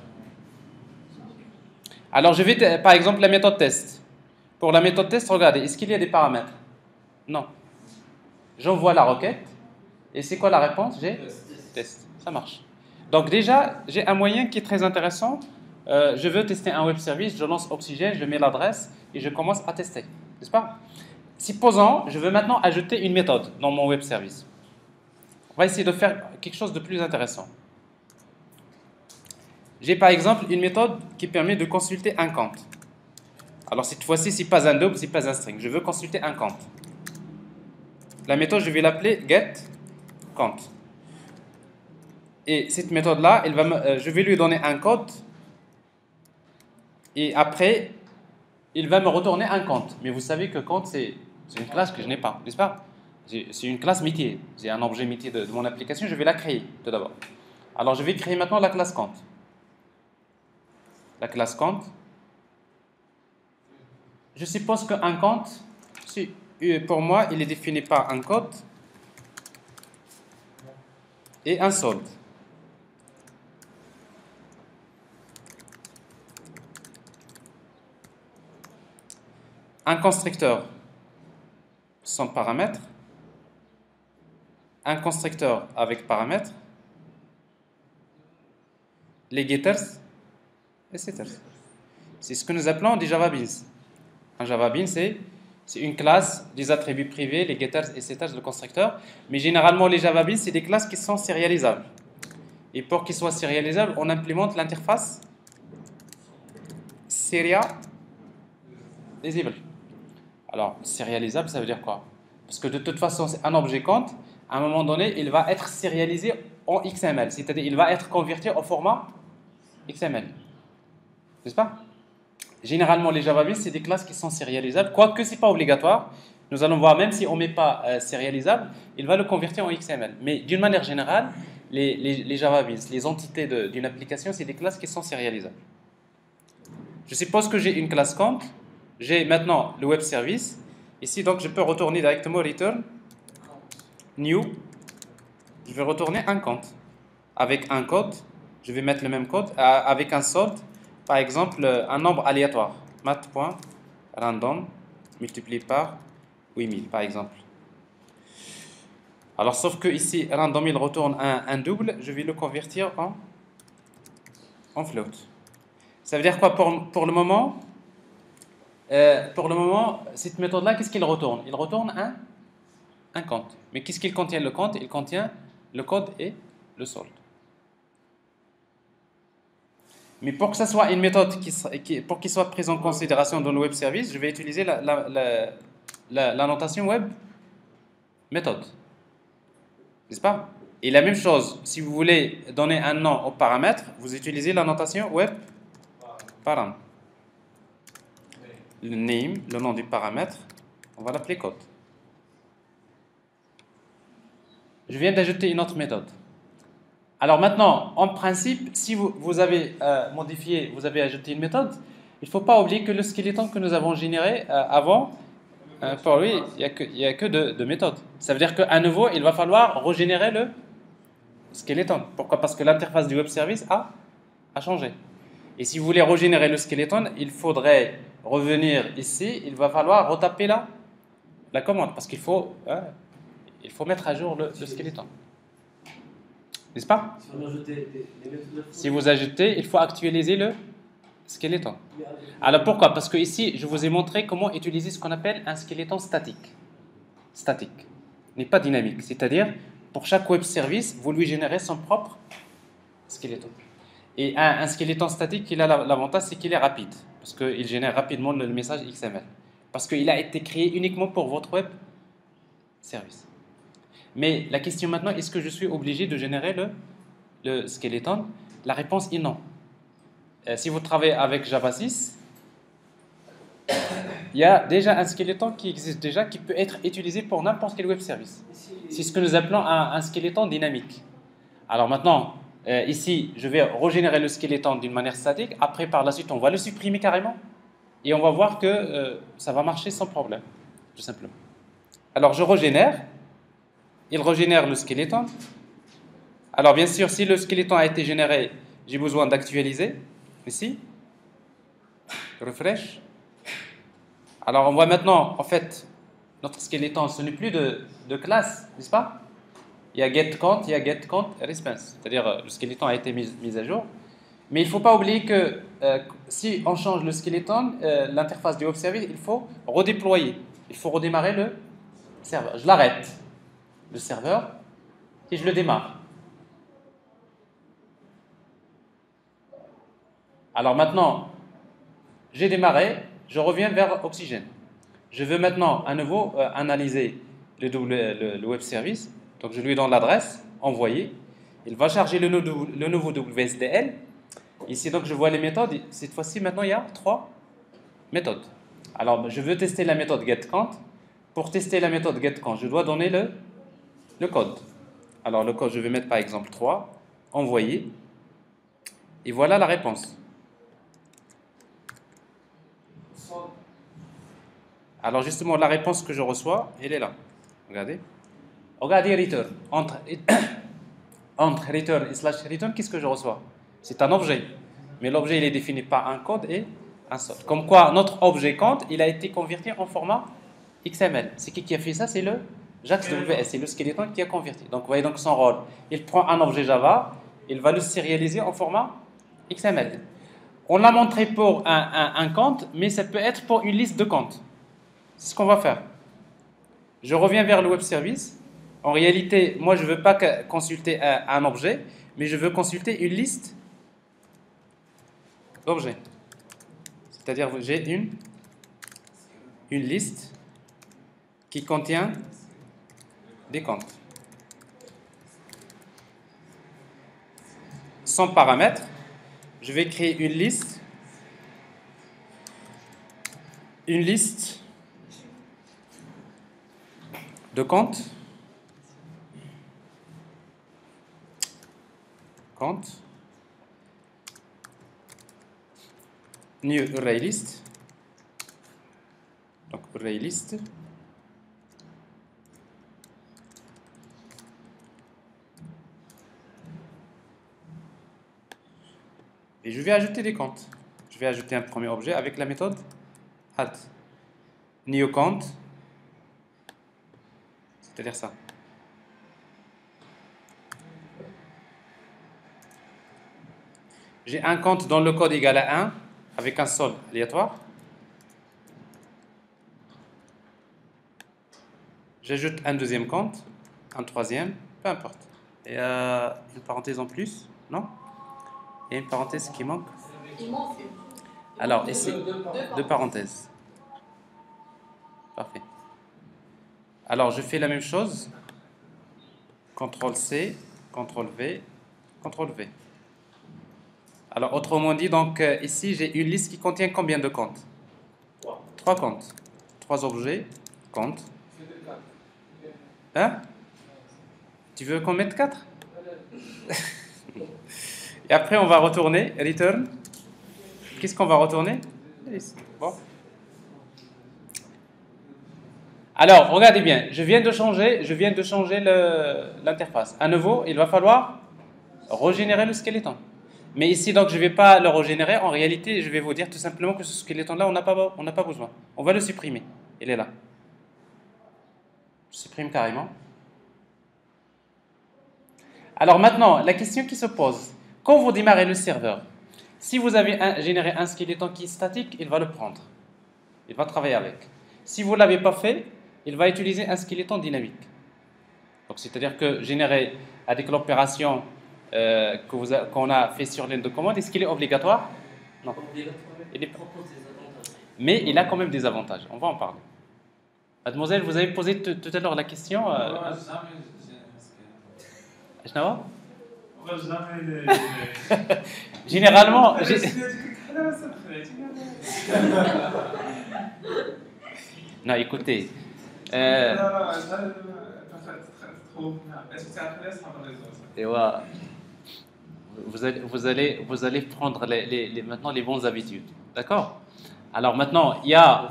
Alors je vais, par exemple, la méthode test. Pour la méthode test, regardez, est-ce qu'il y a des paramètres? Non. J'envoie la requête. Et c'est quoi la réponse? J'ai test. Ça marche. Donc déjà, j'ai un moyen qui est très intéressant. Je veux tester un web service, je lance Oxygène, je mets l'adresse et je commence à tester. N'est-ce pas? Supposons, je veux maintenant ajouter une méthode dans mon web service. On va essayer de faire quelque chose de plus intéressant. J'ai par exemple une méthode qui permet de consulter un compte. Alors cette fois-ci, ce n'est pas un double, ce n'est pas un string. Je veux consulter un compte. La méthode, je vais l'appeler getCompte. Et cette méthode-là, je vais lui donner un code. Et après, il va me retourner un compte. Mais vous savez que compte, c'est une classe que je n'ai pas, n'est-ce pas? C'est une classe métier. C'est un objet métier de mon application. Je vais la créer tout d'abord. Alors, je vais créer maintenant la classe compte. La classe compte. Je suppose qu'un compte, pour moi, il est défini par un code et un solde. Un constructeur sans paramètre, un constructeur avec paramètre, les getters et setters. C'est ce que nous appelons des Java Beans. Un Java Bean, c'est une classe des attributs privés, les getters et setters, le constructeur. Mais généralement, les Java Beans, c'est des classes qui sont sérialisables. Et pour qu'ils soient sérialisables, on implémente l'interface serializable. Alors, sérialisable, ça veut dire quoi? Parce que de toute façon, c'est un objet compte. À un moment donné, il va être sérialisé en XML. C'est-à-dire, il va être converti au format XML. N'est-ce pas? Généralement, les Java Beans, c'est des classes qui sont sérialisables. Quoique, ce n'est pas obligatoire. Nous allons voir, même si on ne met pas sérialisable, il va le convertir en XML. Mais d'une manière générale, les Java Beans, les entités d'une application, c'est des classes qui sont sérialisables. Je suppose que j'ai une classe compte. J'ai maintenant le web service. Ici, donc, je peux retourner directement return new. Je vais retourner un compte. Avec un code, je vais mettre le même code. Avec un solde, par exemple, un nombre aléatoire. Math.random multiplié par 8000, par exemple. Alors, sauf que ici, random, il retourne un double. Je vais le convertir en float. Ça veut dire quoi pour le moment? Pour le moment, cette méthode-là, qu'est-ce qu'il retourne? Il retourne un compte. Mais qu'est-ce qu'il contient le compte? Il contient le code et le solde. Mais pour que ça soit une méthode pour qu'il soit prise en considération dans le web service, je vais utiliser la notation web méthode. N'est-ce pas? Et la même chose, si vous voulez donner un nom au paramètre, vous utilisez la notation web param. Le name, le nom du paramètre, on va l'appeler code. Je viens d'ajouter une autre méthode. Alors maintenant, en principe, si vous avez modifié, vous avez ajouté une méthode, il ne faut pas oublier que le skeleton que nous avons généré avant, pour lui, il n'y a que deux méthodes. Ça veut dire qu'à nouveau, il va falloir régénérer le skeleton. Pourquoi? Parce que l'interface du web service a changé. Et si vous voulez régénérer le skeleton, il faudrait revenir ici, il va falloir retaper la commande, parce qu'il faut mettre à jour le skeleton. N'est-ce pas? Si vous ajoutez, il faut actualiser le skeleton. Alors pourquoi? Parce que ici, je vous ai montré comment utiliser ce qu'on appelle un skeleton statique. Statique, n'est pas dynamique. C'est-à-dire, pour chaque web service, vous lui générez son propre skeleton. Et un skeleton statique, il a l'avantage, c'est qu'il est rapide. Parce qu'il génère rapidement le message XML. Parce qu'il a été créé uniquement pour votre web service. Mais la question maintenant, est-ce que je suis obligé de générer le skeleton? La réponse est non. Si vous travaillez avec Java 6, il y a déjà un skeleton qui existe déjà, qui peut être utilisé pour n'importe quel web service. C'est ce que nous appelons un skeleton dynamique. Alors maintenant, ici, je vais régénérer le skeleton d'une manière statique. Après, par la suite, on va le supprimer carrément. Et on va voir que ça va marcher sans problème, tout simplement. Alors, je régénère. Il régénère le skeleton. Alors, bien sûr, si le skeleton a été généré, j'ai besoin d'actualiser. Ici. Refresh. Alors, on voit maintenant, en fait, notre skeleton, ce n'est plus de classe, n'est-ce pas? Il y a getCount, il y a getCount response. C'est-à-dire, le skeleton a été mis à jour. Mais il ne faut pas oublier que si on change le skeleton, l'interface du web service, il faut redéployer. Il faut redémarrer le serveur. Je l'arrête, le serveur, et je le démarre. Alors maintenant, j'ai démarré, je reviens vers Oxygène. Je veux maintenant à nouveau analyser le web service. Donc je lui donne l'adresse, envoyer. Il va charger le nouveau WSDL. Ici, donc, je vois les méthodes. Cette fois-ci, maintenant, il y a 3 méthodes. Alors, je veux tester la méthode getCount. Pour tester la méthode getCount, je dois donner le code. Alors, le code, je vais mettre par exemple 3, envoyer. Et voilà la réponse. Alors, justement, la réponse que je reçois, elle est là. Regardez. Regardez return. Entre return et slash return, qu'est-ce que je reçois? C'est un objet. Mais l'objet, il est défini par un code et un solde. Comme quoi, notre objet count, il a été converti en format XML. C'est qui a fait ça? C'est le JAX-WS. C'est le skeleton qui a converti. Donc, vous voyez donc son rôle. Il prend un objet Java, il va le sérialiser en format XML. On l'a montré pour un compte, mais ça peut être pour une liste de comptes. C'est ce qu'on va faire. Je reviens vers le web service. En réalité, moi, je ne veux pas consulter un objet, mais je veux consulter une liste d'objets. C'est-à-dire, j'ai une liste qui contient des comptes. Sans paramètre, je vais créer une liste de comptes new array list, donc array list, et je vais ajouter des comptes. Je vais ajouter un premier objet avec la méthode add new count, c'est-à-dire ça. J'ai un compte dont le code égale à 1 avec un solde aléatoire. J'ajoute un deuxième compte, un troisième, peu importe. Il y a une parenthèse en plus, non? Il y a une parenthèse qui manque. Il manque une. Alors, ici, Deux deux parenthèses. Parfait. Alors, je fais la même chose. CTRL-C, CTRL-V, CTRL-V. Alors, autrement dit, donc, ici, j'ai une liste qui contient combien de comptes? Trois comptes. Trois objets, comptes. Hein? Tu veux qu'on mette 4? Et après, on va retourner, return. Qu'est-ce qu'on va retourner? Bon. Alors, regardez bien, je viens de changer l'interface. À nouveau, il va falloir régénérer le skeleton. Mais ici, donc, je ne vais pas le régénérer. En réalité, je vais vous dire tout simplement que ce skeleton-là, on n'a pas besoin. On va le supprimer. Il est là. Je supprime carrément. Alors maintenant, la question qui se pose, quand vous démarrez le serveur, si vous avez généré un skeleton qui est statique, il va le prendre. Il va travailler avec. Si vous ne l'avez pas fait, il va utiliser un skeleton dynamique. Donc, c'est-à-dire que générer avec l'opération qu'on a fait sur ligne de commande, est-ce qu'il est obligatoire? Non. Il est... Mais il a quand même des avantages. On va en parler. Mademoiselle, vous avez posé tout à l'heure la question. Généralement. Non, écoutez. Et voilà. Vous allez prendre maintenant les bonnes habitudes. D'accord? Alors maintenant, il y a.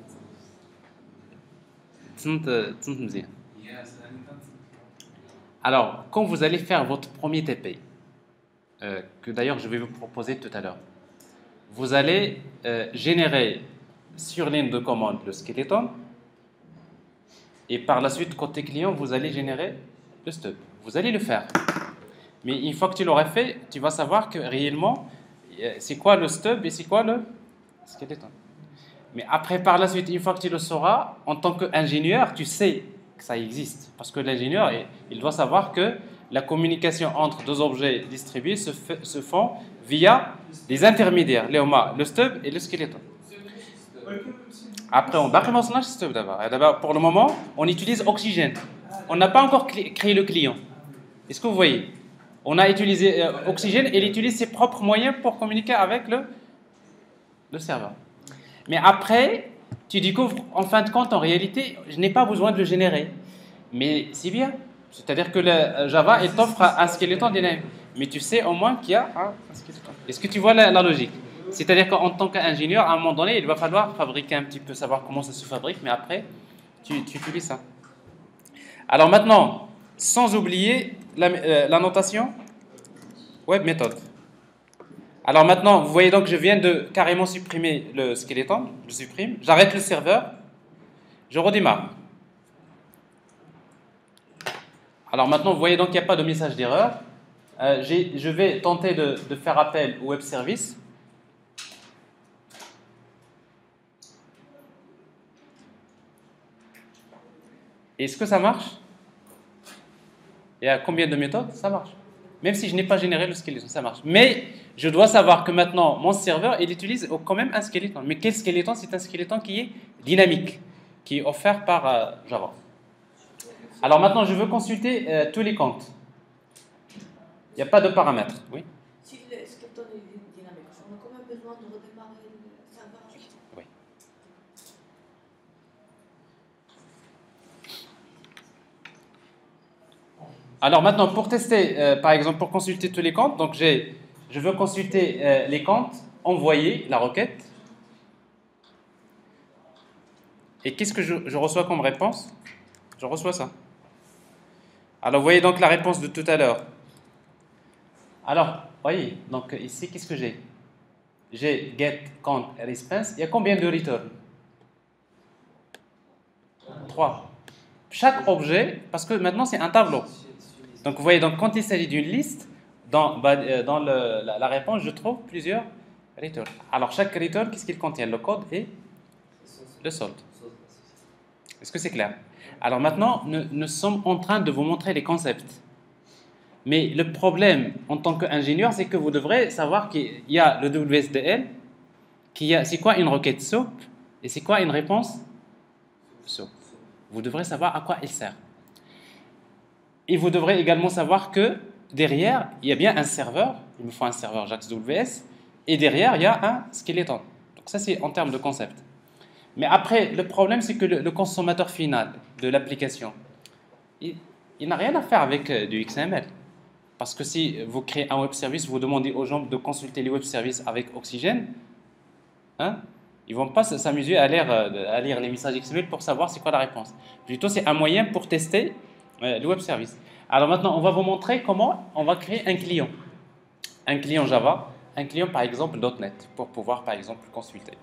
Alors, quand vous allez faire votre premier TP, que d'ailleurs je vais vous proposer tout à l'heure, vous allez générer sur ligne de commande le skeleton et par la suite, côté client, vous allez générer le stub. Vous allez le faire. Mais une fois que tu l'auras fait, tu vas savoir que réellement, c'est quoi le stub et c'est quoi le skeleton. Mais après, par la suite, une fois que tu le sauras, en tant qu'ingénieur, tu sais que ça existe. Parce que l'ingénieur, il doit savoir que la communication entre deux objets distribués se font via des intermédiaires, le stub et le skeleton. Après, on va commencer le stub d'abord. D'abord, pour le moment, on utilise Oxygène. On n'a pas encore créé le client. Est-ce que vous voyez? On a utilisé Oxygène et il utilise ses propres moyens pour communiquer avec le serveur. Mais après, tu découvres, en fin de compte, en réalité, je n'ai pas besoin de le générer. Mais c'est bien. C'est-à-dire que le Java, il t'offre un skeleton dynamique. Mais tu sais au moins qu'il y a un skeleton. Est-ce que tu vois la logique? C'est-à-dire qu'en tant qu'ingénieur, à un moment donné, il va falloir fabriquer un petit peu, savoir comment ça se fabrique, mais après, tu utilises ça. Alors maintenant, sans oublier la notation web méthode. Alors maintenant, vous voyez donc, je viens de carrément supprimer le skeleton, je supprime, j'arrête le serveur, je redémarre. Alors maintenant, vous voyez donc qu'il n'y a pas de message d'erreur. Je vais tenter de faire appel au web service. Est-ce que ça marche? Il y a combien de méthodes? Ça marche. Même si je n'ai pas généré le skeleton, ça marche. Mais je dois savoir que maintenant, mon serveur, il utilise quand même un skeleton. Mais quel skeleton? C'est un skeleton qui est dynamique, qui est offert par Java. Alors maintenant, je veux consulter tous les comptes. Il n'y a pas de paramètres. Oui? Si le skeleton est dynamique, on a quand même besoin de redémarrer le serveur. Oui. Alors maintenant, pour tester, par exemple, pour consulter tous les comptes, donc je veux consulter les comptes, envoyer la requête. Et qu'est-ce que je reçois comme réponse? Je reçois ça. Alors, vous voyez donc la réponse de tout à l'heure. Alors, voyez, donc ici, qu'est-ce que j'ai? J'ai get, count, response. Il y a combien de return? 3. Chaque objet, parce que maintenant c'est un tableau. Donc vous voyez, donc, quand il s'agit d'une liste, dans la réponse, je trouve plusieurs return. Alors chaque return, qu'est-ce qu'il contient? Le code et le solde. Est-ce que c'est clair? Alors maintenant, nous sommes en train de vous montrer les concepts. Mais le problème en tant qu'ingénieur, c'est que vous devrez savoir qu'il y a le WSDL, c'est quoi une requête SOAP et c'est quoi une réponse SOAP. Vous devrez savoir à quoi il sert. Et vous devrez également savoir que derrière, il y a bien un serveur, il me faut un serveur JAX WS, et derrière, il y a un skeleton. Donc ça, c'est en termes de concept. Mais après, le problème, c'est que le consommateur final de l'application, il n'a rien à faire avec du XML. Parce que si vous créez un web service, vous demandez aux gens de consulter les web services avec Oxygène, hein, ils ne vont pas s'amuser à lire les messages XML pour savoir c'est quoi la réponse. Plutôt, c'est un moyen pour tester le web service. Alors maintenant, on va vous montrer comment on va créer un client. Un client Java, un client par exemple .NET, pour pouvoir par exemple consulter.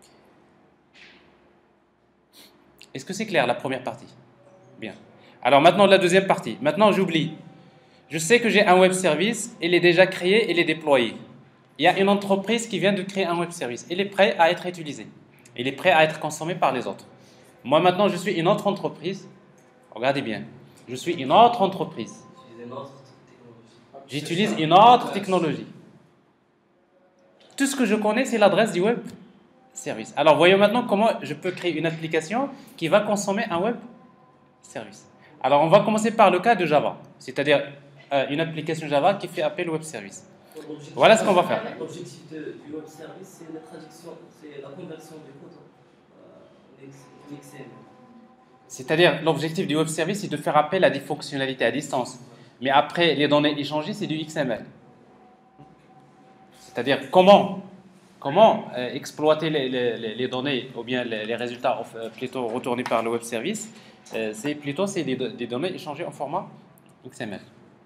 Est-ce que c'est clair la première partie? Bien. Alors maintenant la deuxième partie. Maintenant j'oublie. Je sais que j'ai un web service, il est déjà créé, il est déployé. Il y a une entreprise qui vient de créer un web service. Il est prêt à être utilisé. Il est prêt à être consommé par les autres. Moi maintenant je suis une autre entreprise. Regardez bien. Je suis une autre entreprise. J'utilise une autre technologie. Tout ce que je connais, c'est l'adresse du web service. Alors, voyons maintenant comment je peux créer une application qui va consommer un web service. Alors, on va commencer par le cas de Java, c'est-à-dire une application Java qui fait appel au web service. Voilà ce qu'on va faire. L'objectif du web service, c'est la traduction, c'est la conversion du code en XML. C'est-à-dire, l'objectif du web service, c'est de faire appel à des fonctionnalités à distance. Mais après, les données échangées, c'est du XML. C'est-à-dire, comment exploiter les données ou bien les résultats plutôt retournés par le web service, c'est des données échangées en format XML.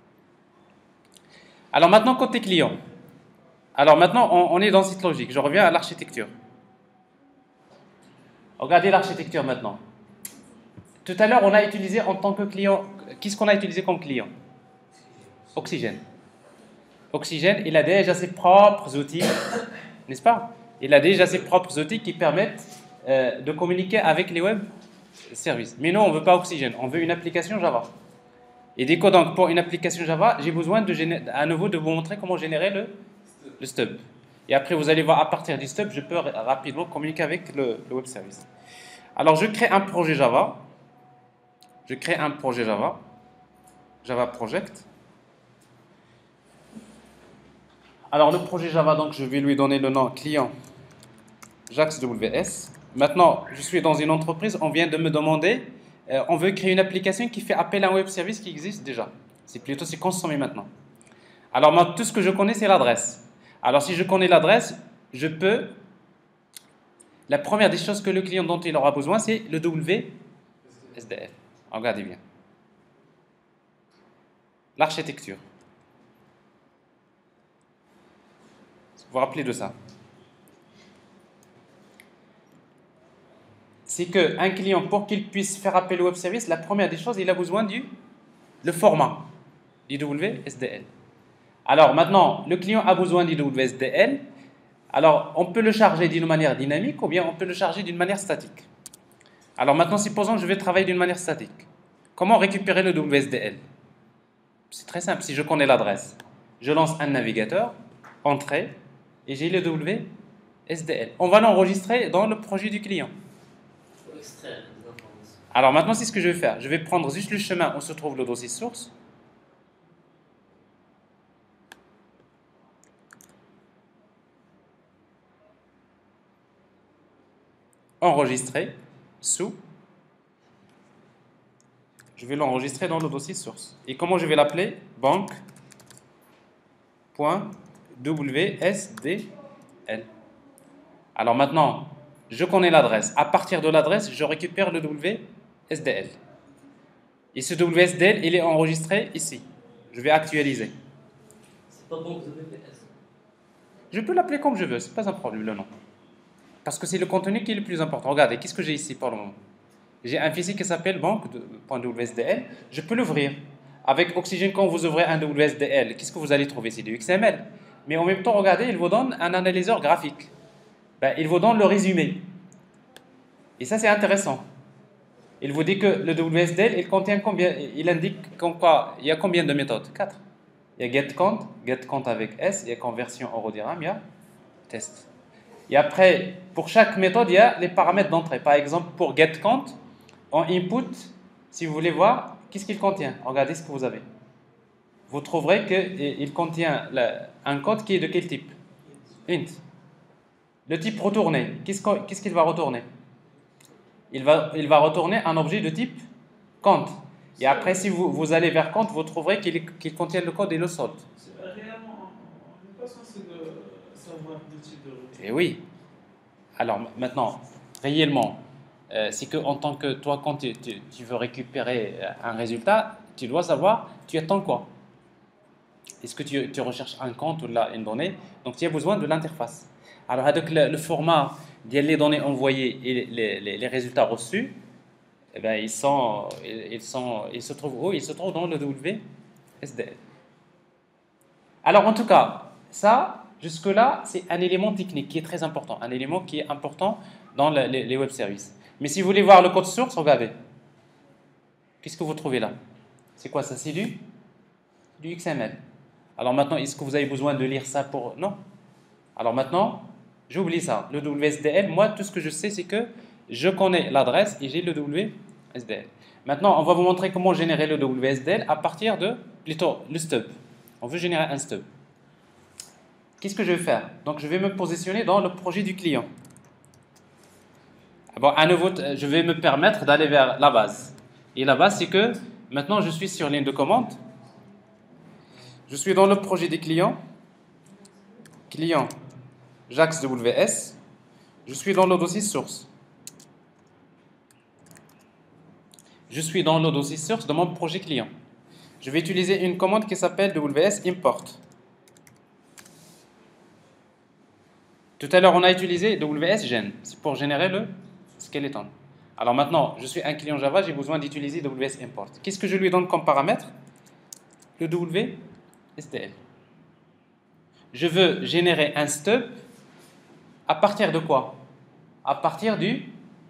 Alors maintenant, côté client. Alors maintenant, on est dans cette logique. Je reviens à l'architecture. Regardez l'architecture maintenant. Tout à l'heure, on a utilisé en tant que client, qu'est-ce qu'on a utilisé comme client? Oxygène. Oxygène, il a déjà ses propres outils, n'est-ce pas? Il a déjà ses propres outils qui permettent de communiquer avec les web services. Mais nous, on ne veut pas Oxygène, on veut une application Java. Et du coup, donc, pour une application Java, j'ai besoin à nouveau de vous montrer comment générer le stub. Et après, vous allez voir, à partir du stub, je peux rapidement communiquer avec le web service. Alors, je crée un projet Java. Je crée un projet Java. Java Project. Alors, le projet Java, donc, je vais lui donner le nom client JAX WS. Maintenant, je suis dans une entreprise, on vient de me demander, on veut créer une application qui fait appel à un web service qui existe déjà. C'est consommé maintenant. Alors, moi, tout ce que je connais, c'est l'adresse. Alors, si je connais l'adresse, je peux... La première des choses que le client dont il aura besoin, c'est le WSDL. Regardez bien. L'architecture. Vous vous rappelez de ça? C'est qu'un client, pour qu'il puisse faire appel au web service, la première des choses, il a besoin le format du WSDL. Alors maintenant, le client a besoin du WSDL. Alors, on peut le charger d'une manière dynamique ou bien on peut le charger d'une manière statique. Alors maintenant, supposons que je vais travailler d'une manière statique. Comment récupérer le WSDL? C'est très simple, si je connais l'adresse. Je lance un navigateur, entrée, et j'ai le WSDL. On va l'enregistrer dans le projet du client. Pour extraire des informations. Alors maintenant, c'est ce que je vais faire. Je vais prendre juste le chemin où se trouve le dossier source. Enregistrer sous. Je vais l'enregistrer dans le dossier source. Et comment je vais l'appeler? Bank.wsdl. Alors maintenant, je connais l'adresse. À partir de l'adresse, je récupère le WSDL. Et ce WSDL, il est enregistré ici. Je vais actualiser. C'est pas bon WS. Je peux l'appeler comme je veux, c'est pas un problème le nom. Parce que c'est le contenu qui est le plus important. Regardez, qu'est-ce que j'ai ici pour le moment? J'ai un fichier qui s'appelle bank.wsdl. Je peux l'ouvrir. Avec Oxygène, quand vous ouvrez un WSDL, qu'est-ce que vous allez trouver? C'est du XML. Mais en même temps, regardez, il vous donne un analyseur graphique. Il vous donne le résumé. Et ça, c'est intéressant. Il vous dit que le WSDL, il contient combien? Il indique il y a combien de méthodes? 4. il y a getCount avec S, il y a conversion euro-dirham, il y a test. Et après, pour chaque méthode, il y a les paramètres d'entrée. Par exemple, pour getCount, en input, si vous voulez voir, qu'est-ce qu'il contient? Regardez ce que vous avez. Vous trouverez qu'il contient un code qui est de quel type? Int. Le type retourné, qu'est-ce qu'il va retourner? Il va retourner un objet de type count. Et après, si vous allez vers count, vous trouverez qu'il contient le code et le solde. Réellement, on n'est pas censé savoir le type de retour. Et oui. Alors maintenant, réellement, c'est que en tant que toi, quand tu veux récupérer un résultat, tu dois savoir, tu attends quoi? Est-ce que tu recherches un compte ou là une donnée? Donc tu as besoin de l'interface. Alors avec le format des données envoyées et les résultats reçus, eh ben, ils se trouvent où? Ils se trouvent dans le WSDL. Alors en tout cas, ça, jusque-là, c'est un élément technique qui est très important, un élément qui est important dans les web services. Mais si vous voulez voir le code source, regardez. Qu'est-ce que vous trouvez là? C'est quoi ça? C'est du XML. Alors maintenant, est-ce que vous avez besoin de lire ça pour... Non. Alors maintenant, j'oublie ça. Le WSDL, moi, tout ce que je sais, c'est que je connais l'adresse et j'ai le WSDL. Maintenant, on va vous montrer comment générer le WSDL à partir de, plutôt, le stub. On veut générer un stub. Qu'est-ce que je vais faire? Donc, je vais me positionner dans le projet du client. Bon, à nouveau, je vais me permettre d'aller vers la base. Et la base, c'est que maintenant, je suis sur ligne de commande. Je suis dans le projet des clients. Client JAX WS. Je suis dans le dossier source. Je suis dans le dossier source de mon projet client. Je vais utiliser une commande qui s'appelle WS import. Tout à l'heure, on a utilisé WS gen. C'est pour générer le skeleton. Alors maintenant, je suis un client Java, j'ai besoin d'utiliser WS import. Qu'est-ce que je lui donne comme paramètre? Le WSDL. Je veux générer un stub à partir de quoi? À partir du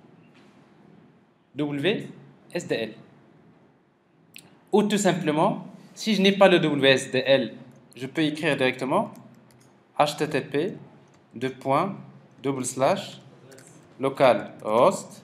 WSDL. Ou tout simplement, si je n'ai pas le WSDL, je peux écrire directement http localhost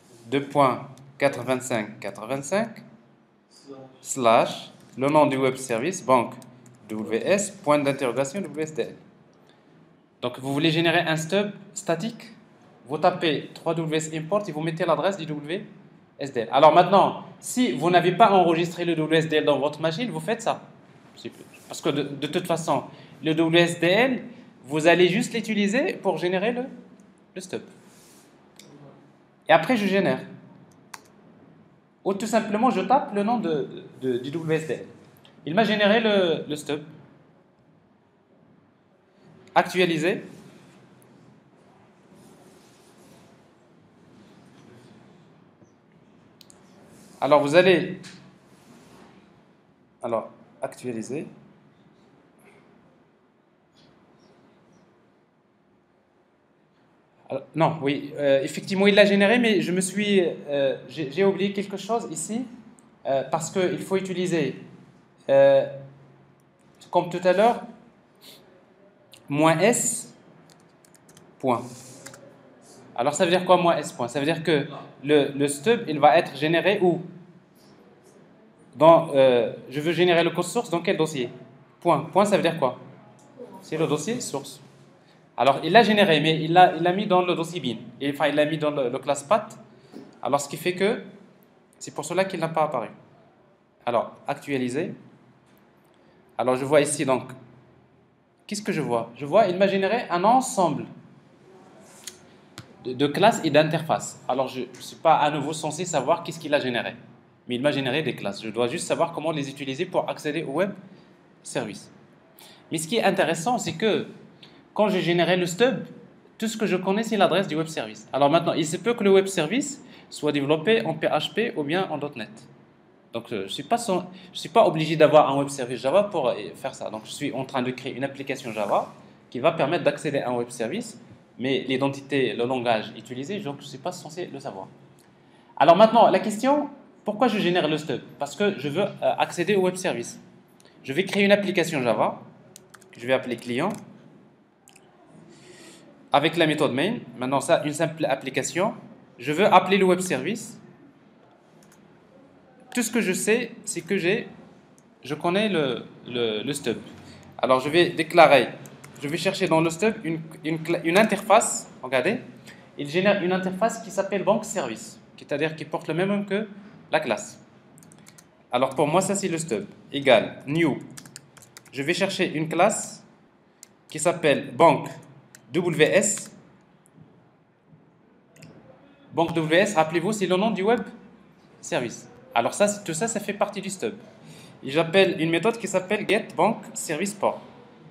2.85.85 / le nom du web service, banque WS, point d'interrogation WSDL. Donc vous voulez générer un stub statique, vous tapez 3ws import et vous mettez l'adresse du WSDL. Alors maintenant, si vous n'avez pas enregistré le WSDL dans votre machine, vous faites ça. Parce que de toute façon, le WSDL, vous allez juste l'utiliser pour générer le stub. Et après, je génère. Ou tout simplement, je tape le nom du WSDL. Il m'a généré le stub. Actualiser. Alors, vous allez... Alors, actualiser. Alors, non, oui, effectivement, il l'a généré, mais j'ai oublié quelque chose ici, parce qu'il faut utiliser, comme tout à l'heure, -s, point. Alors, ça veut dire quoi, -s, point? Ça veut dire que le stub, il va être généré où? Je veux générer le code source dans quel dossier? Point. Point, ça veut dire quoi? C'est le dossier source. Alors, il l'a généré, mais il l'a mis dans le dossier bin. Enfin, il l'a mis dans le class path. Alors, ce qui fait que c'est pour cela qu'il n'a pas apparu. Alors, actualiser. Alors, je vois ici, donc, qu'est-ce que je vois? Je vois, il m'a généré un ensemble de classes et d'interfaces. Alors, je ne suis pas à nouveau censé savoir qu'est-ce qu'il a généré. Mais il m'a généré des classes. Je dois juste savoir comment les utiliser pour accéder au web service. Mais ce qui est intéressant, c'est que quand j'ai généré le stub, tout ce que je connais, c'est l'adresse du web service. Alors maintenant, il se peut que le web service soit développé en PHP ou bien en .NET. Donc, je ne suis pas obligé d'avoir un web service Java pour faire ça. Donc, je suis en train de créer une application Java qui va permettre d'accéder à un web service, mais l'identité, le langage utilisé, donc je ne suis pas censé le savoir. Alors maintenant, la question, pourquoi je génère le stub? Parce que je veux accéder au web service. Je vais créer une application Java que je vais appeler client avec la méthode main. Maintenant, ça, une simple application. Je veux appeler le web service. Tout ce que je sais, c'est que je connais le stub. Alors, je vais chercher dans le stub une interface. Regardez, il génère une interface qui s'appelle bank service, c'est-à-dire qui porte le même nom que la classe. Alors, pour moi, ça c'est le stub. Égal new. Je vais chercher une classe qui s'appelle bank WS. Bank WS, rappelez-vous, c'est le nom du web service. Alors ça, tout ça, ça fait partie du stub. Et j'appelle une méthode qui s'appelle getBankServicePort.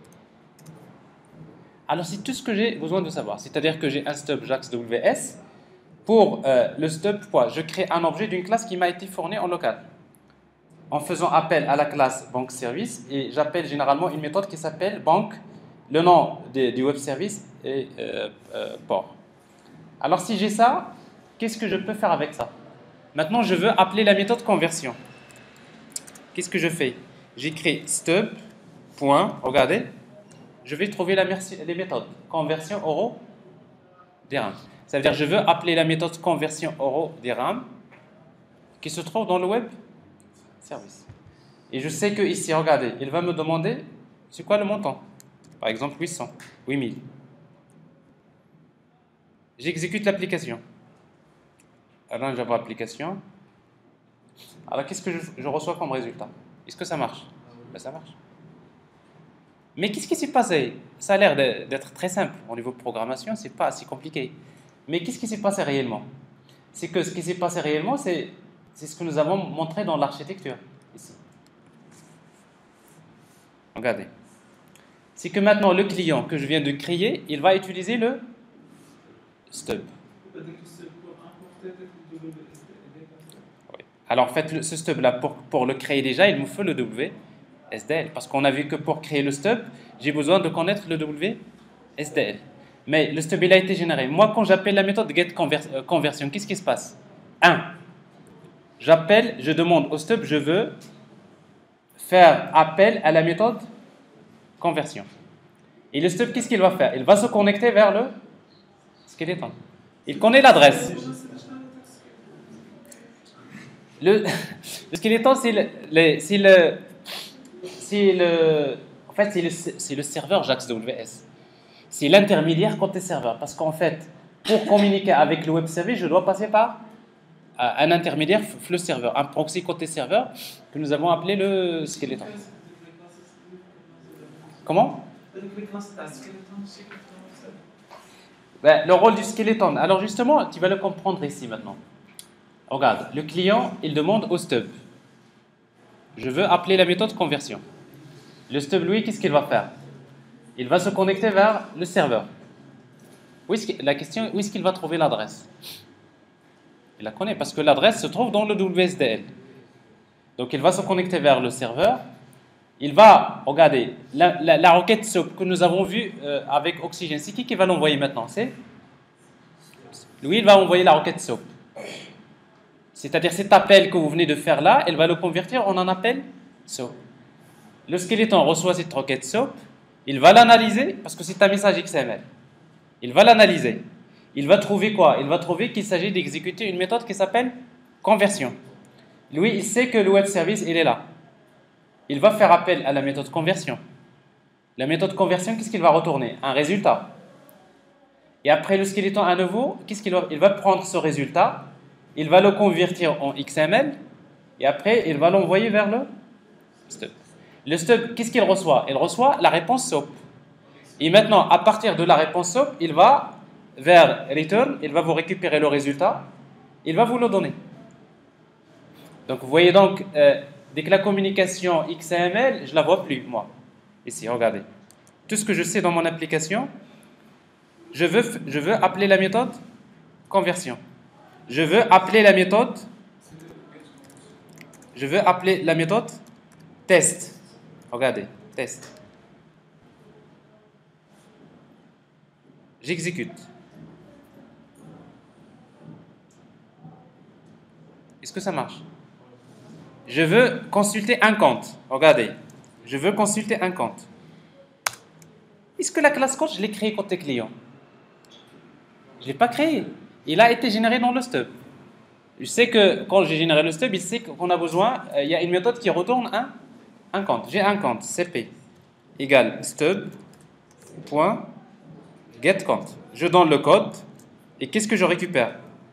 Alors c'est tout ce que j'ai besoin de savoir. C'est-à-dire que j'ai un stub JAX WS. Pour le stub, quoi, je crée un objet d'une classe qui m'a été fournie en local. En faisant appel à la classe bankService, et j'appelle généralement une méthode qui s'appelle bank, le nom du web service et port. Alors si j'ai ça, qu'est-ce que je peux faire avec ça? Maintenant, je veux appeler la méthode conversion. Qu'est-ce que je fais? J'écris stub, point, regardez, je vais trouver les méthodes conversion euro dirham. Ça veut dire je veux appeler la méthode conversion euro dirham qui se trouve dans le web service. Et je sais que ici, regardez, il va me demander c'est quoi le montant. Par exemple 800, 8000. J'exécute l'application. Alors j'ouvre l'application. Alors qu'est-ce que je reçois comme résultat? Est-ce que ça marche? Ben, ça marche. Mais qu'est-ce qui s'est passé? Ça a l'air d'être très simple. Au niveau de programmation, c'est pas si compliqué. Mais qu'est-ce qui s'est passé réellement? C'est que ce qui s'est passé réellement, c'est ce que nous avons montré dans l'architecture. Ici. Regardez. C'est que maintenant, le client que je viens de créer, il va utiliser le stub. Oui. Alors, en fait, ce stub-là, pour le créer déjà, il me faut le WSDL. Parce qu'on a vu que pour créer le stub, j'ai besoin de connaître le WSDL. Mais le stub, il a été généré. Moi, quand j'appelle la méthode getConversion, qu'est-ce qui se passe? 1. Je demande au stub, je veux faire appel à la méthode conversion. Et le stub, qu'est-ce qu'il va faire? Il va se connecter vers le skeleton. Il connaît l'adresse. Le skeleton, c'est le serveur JAX-WS. C'est l'intermédiaire côté serveur. Parce qu'en fait, pour communiquer avec le web service, je dois passer par un intermédiaire, le serveur, un proxy côté serveur que nous avons appelé le skeleton. Comment? Ben, le rôle du skeleton. Alors justement, tu vas le comprendre ici maintenant. Regarde, le client, il demande au stub. Je veux appeler la méthode conversion. Le stub, lui, qu'est-ce qu'il va faire? Il va se connecter vers le serveur. La question, où est-ce qu'il va trouver l'adresse? Il la connaît parce que l'adresse se trouve dans le WSDL. Donc il va se connecter vers le serveur. Il va, regardez, la requête SOAP que nous avons vue avec Oxygen, c'est qui va l'envoyer maintenant? C'est lui, il va envoyer la requête SOAP. C'est-à-dire cet appel que vous venez de faire là, elle va le convertir en un appel SOAP. Le skeleton reçoit cette requête SOAP, il va l'analyser parce que c'est un message XML. Il va l'analyser. Il va trouver quoi? Il va trouver qu'il s'agit d'exécuter une méthode qui s'appelle conversion. Lui, il sait que le web service, il est là. Il va faire appel à la méthode conversion. La méthode conversion, qu'est-ce qu'il va retourner? Un résultat. Et après le skeleton à nouveau, il va prendre ce résultat, il va le convertir en XML, et après, il va l'envoyer vers le stub. Le stub, qu'est-ce qu'il reçoit? Il reçoit la réponse SOAP. Et maintenant, à partir de la réponse SOAP, il va vers return, il va vous récupérer le résultat, il va vous le donner. Donc, vous voyez donc, dès que la communication XML, je ne la vois plus, moi. Ici, regardez. Tout ce que je sais dans mon application, je veux appeler la méthode conversion. Je veux appeler la méthode test. Regardez, test. J'exécute. Est-ce que ça marche? Je veux consulter un compte. Regardez. je veux consulter un compte. Est-ce que la classe compte, je l'ai créée côté client? Je ne l'ai pas créé. Il a été généré dans le stub. Je sais que quand j'ai généré le stub, il sait qu'on a besoin, il y a une méthode qui retourne un compte. J'ai un compte, CP, égale stub.getCount. Je donne le code, et qu'est-ce que je récupère?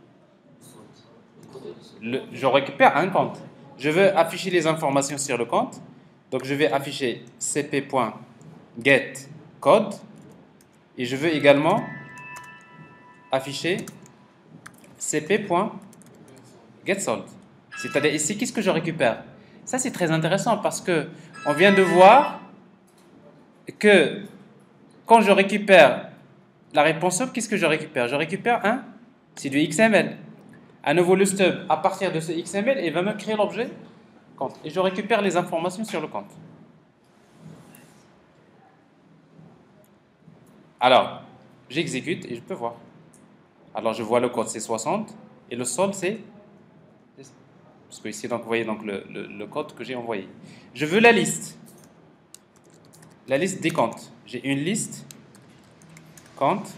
Je récupère un compte. Je veux afficher les informations sur le compte, donc je vais afficher cp.getCode, et je veux également afficher cp.getSold. C'est-à-dire ici, qu'est-ce que je récupère? Ça, c'est très intéressant parce que on vient de voir que quand je récupère la réponse SOP, qu'est-ce que je récupère? Je récupère c'est du XML. À nouveau, le stub, à partir de ce XML, il va me créer l'objet compte. Et je récupère les informations sur le compte. Alors, j'exécute et je peux voir. Alors, je vois le code, c'est 60. Et le solde, c'est... Parce que ici, donc, vous voyez donc, le code que j'ai envoyé. Je veux la liste. La liste des comptes. J'ai une liste compte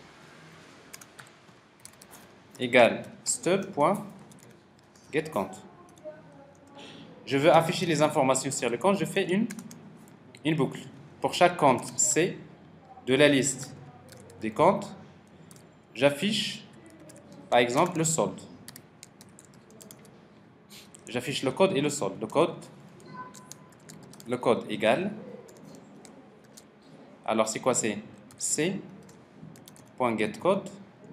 égale stub.getCount. Je veux afficher les informations sur le compte. Je fais une boucle. Pour chaque compte C de la liste des comptes, j'affiche par exemple le solde. J'affiche le code et le solde. Le code égale. Alors c'est quoi? C'est c.getCode.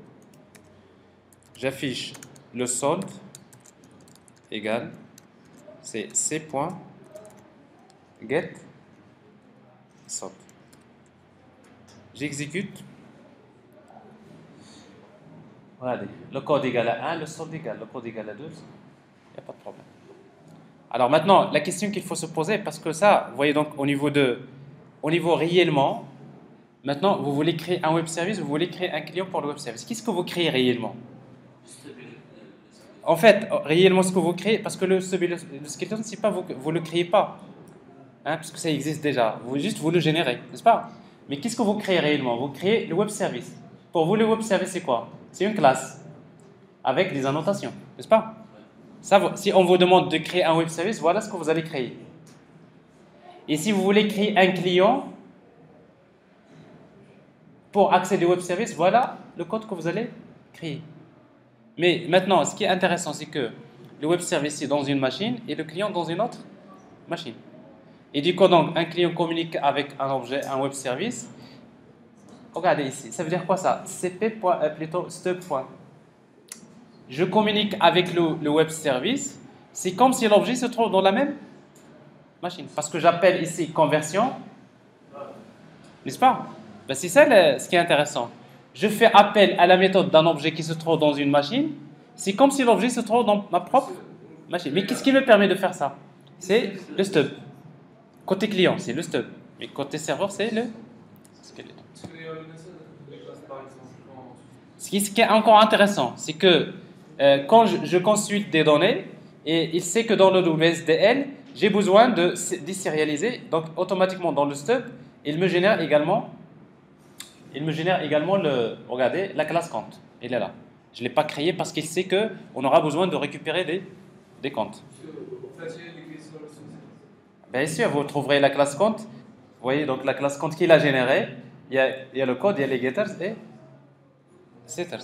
J'affiche le solde égale. C'est c.getSold. J'exécute. Regardez, le code égale à 1, le solde égale. Le code égale à 2. Il n'y a pas de problème. Alors maintenant, la question qu'il faut se poser, parce que ça, vous voyez donc au niveau réellement, maintenant vous voulez créer un web service, vous voulez créer un client pour le web service. Qu'est-ce que vous créez réellement? En fait, réellement ce que vous créez, parce que le skeleton, c'est pas vous le créez pas, parce que ça existe déjà. Vous le générez, n'est-ce pas? Mais qu'est-ce que vous créez réellement? Vous créez le web service. Pour vous, le web service, c'est quoi? C'est une classe avec des annotations, n'est-ce pas? Ça, si on vous demande de créer un web service, voilà ce que vous allez créer. Et si vous voulez créer un client pour accéder au web service, voilà le code que vous allez créer. Mais maintenant, ce qui est intéressant, c'est que le web service est dans une machine et le client dans une autre machine. Et du coup, donc, un client communique avec un objet, un web service. Regardez ici, ça veut dire quoi ça? plutôt stub. Je communique avec le web service. C'est comme si l'objet se trouve dans la même machine. Parce que j'appelle ici conversion. N'est-ce pas? Ben, c'est ça ce qui est intéressant. Je fais appel à la méthode d'un objet qui se trouve dans une machine. C'est comme si l'objet se trouve dans ma propre machine. Mais qu'est-ce qui me permet de faire ça? C'est le stub. Côté client, c'est le stub. Mais côté serveur, c'est le skeleton. Ce qui est encore intéressant, c'est que quand je consulte des données, et il sait que dans le WSDL, j'ai besoin de désérialiser. Donc, automatiquement, dans le stub, il me génère également regardez, la classe compte. Elle est là. Je ne l'ai pas créée parce qu'il sait qu'on aura besoin de récupérer des comptes. Bien sûr, vous trouverez la classe compte. Vous voyez, donc la classe compte qu'il a générée, il y a le code, il y a les getters et setters.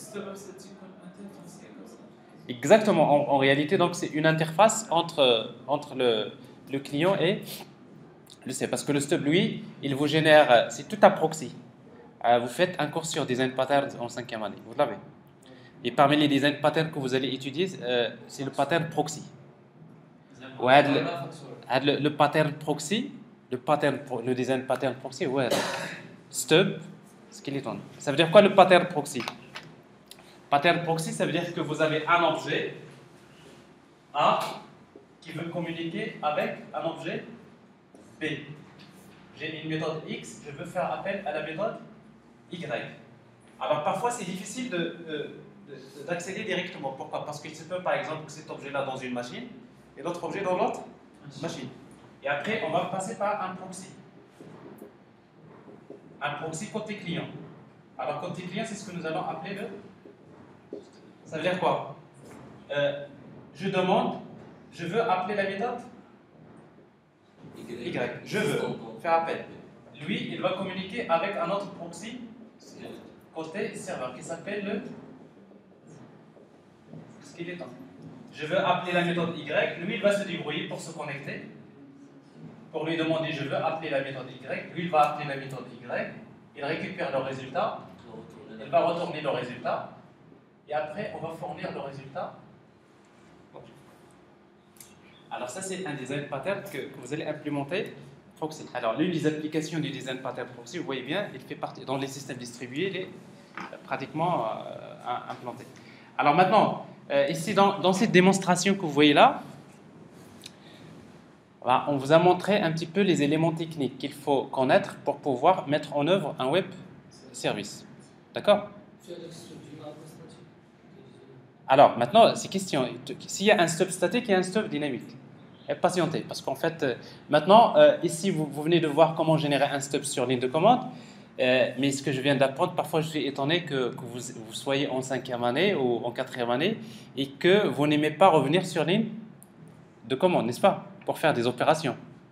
Exactement. En réalité, donc c'est une interface entre le client et le C. Parce que le stub, lui, il vous génère, c'est tout un proxy. Vous faites un cours sur design patterns en 5e année, vous l'avez. Et parmi les design patterns que vous allez étudier, c'est le pattern proxy. Ouais, le pattern proxy, le design pattern proxy, ouais. Stub, skeleton. Ça veut dire quoi le pattern proxy? Pattern proxy, ça veut dire que vous avez un objet A qui veut communiquer avec un objet B. J'ai une méthode X, je veux faire appel à la méthode Y. Alors parfois c'est difficile d'accéder directement. Pourquoi? Parce qu'il se peut par exemple que cet objet-là dans une machine et l'autre objet dans l'autre machine. Et après, on va passer par un proxy. Un proxy côté client. Alors, côté client, c'est ce que nous allons appeler le... Ça veut dire quoi? Je demande, je veux appeler la méthode Y. Je veux faire appel. Lui, il va communiquer avec un autre proxy côté serveur qui s'appelle le skeleton. Je veux appeler la méthode Y, lui, il va se débrouiller pour se connecter, pour lui demander je veux appeler la méthode Y, lui, il va appeler la méthode Y, il récupère le résultat, il va retourner le résultat, et après, on va fournir le résultat. Alors ça, c'est un design pattern que vous allez implémenter proxy. Alors l'une des applications du design pattern proxy, vous voyez bien, il fait partie dans les systèmes distribués, il est pratiquement implanté. Alors maintenant, ici dans cette démonstration que vous voyez là, voilà, on vous a montré un petit peu les éléments techniques qu'il faut connaître pour pouvoir mettre en œuvre un web service. D'accord? Alors maintenant, c'est question. S'il y a un stop statique, il y a un stop dynamique. Et patientez, parce qu'en fait, maintenant, ici, vous venez de voir comment générer un stop sur ligne de commande. Mais ce que je viens d'apprendre, parfois je suis étonné que vous soyez en 5e année ou en 4e année et que vous n'aimez pas revenir sur ligne de commande, n'est-ce pas? Pour faire des opérations.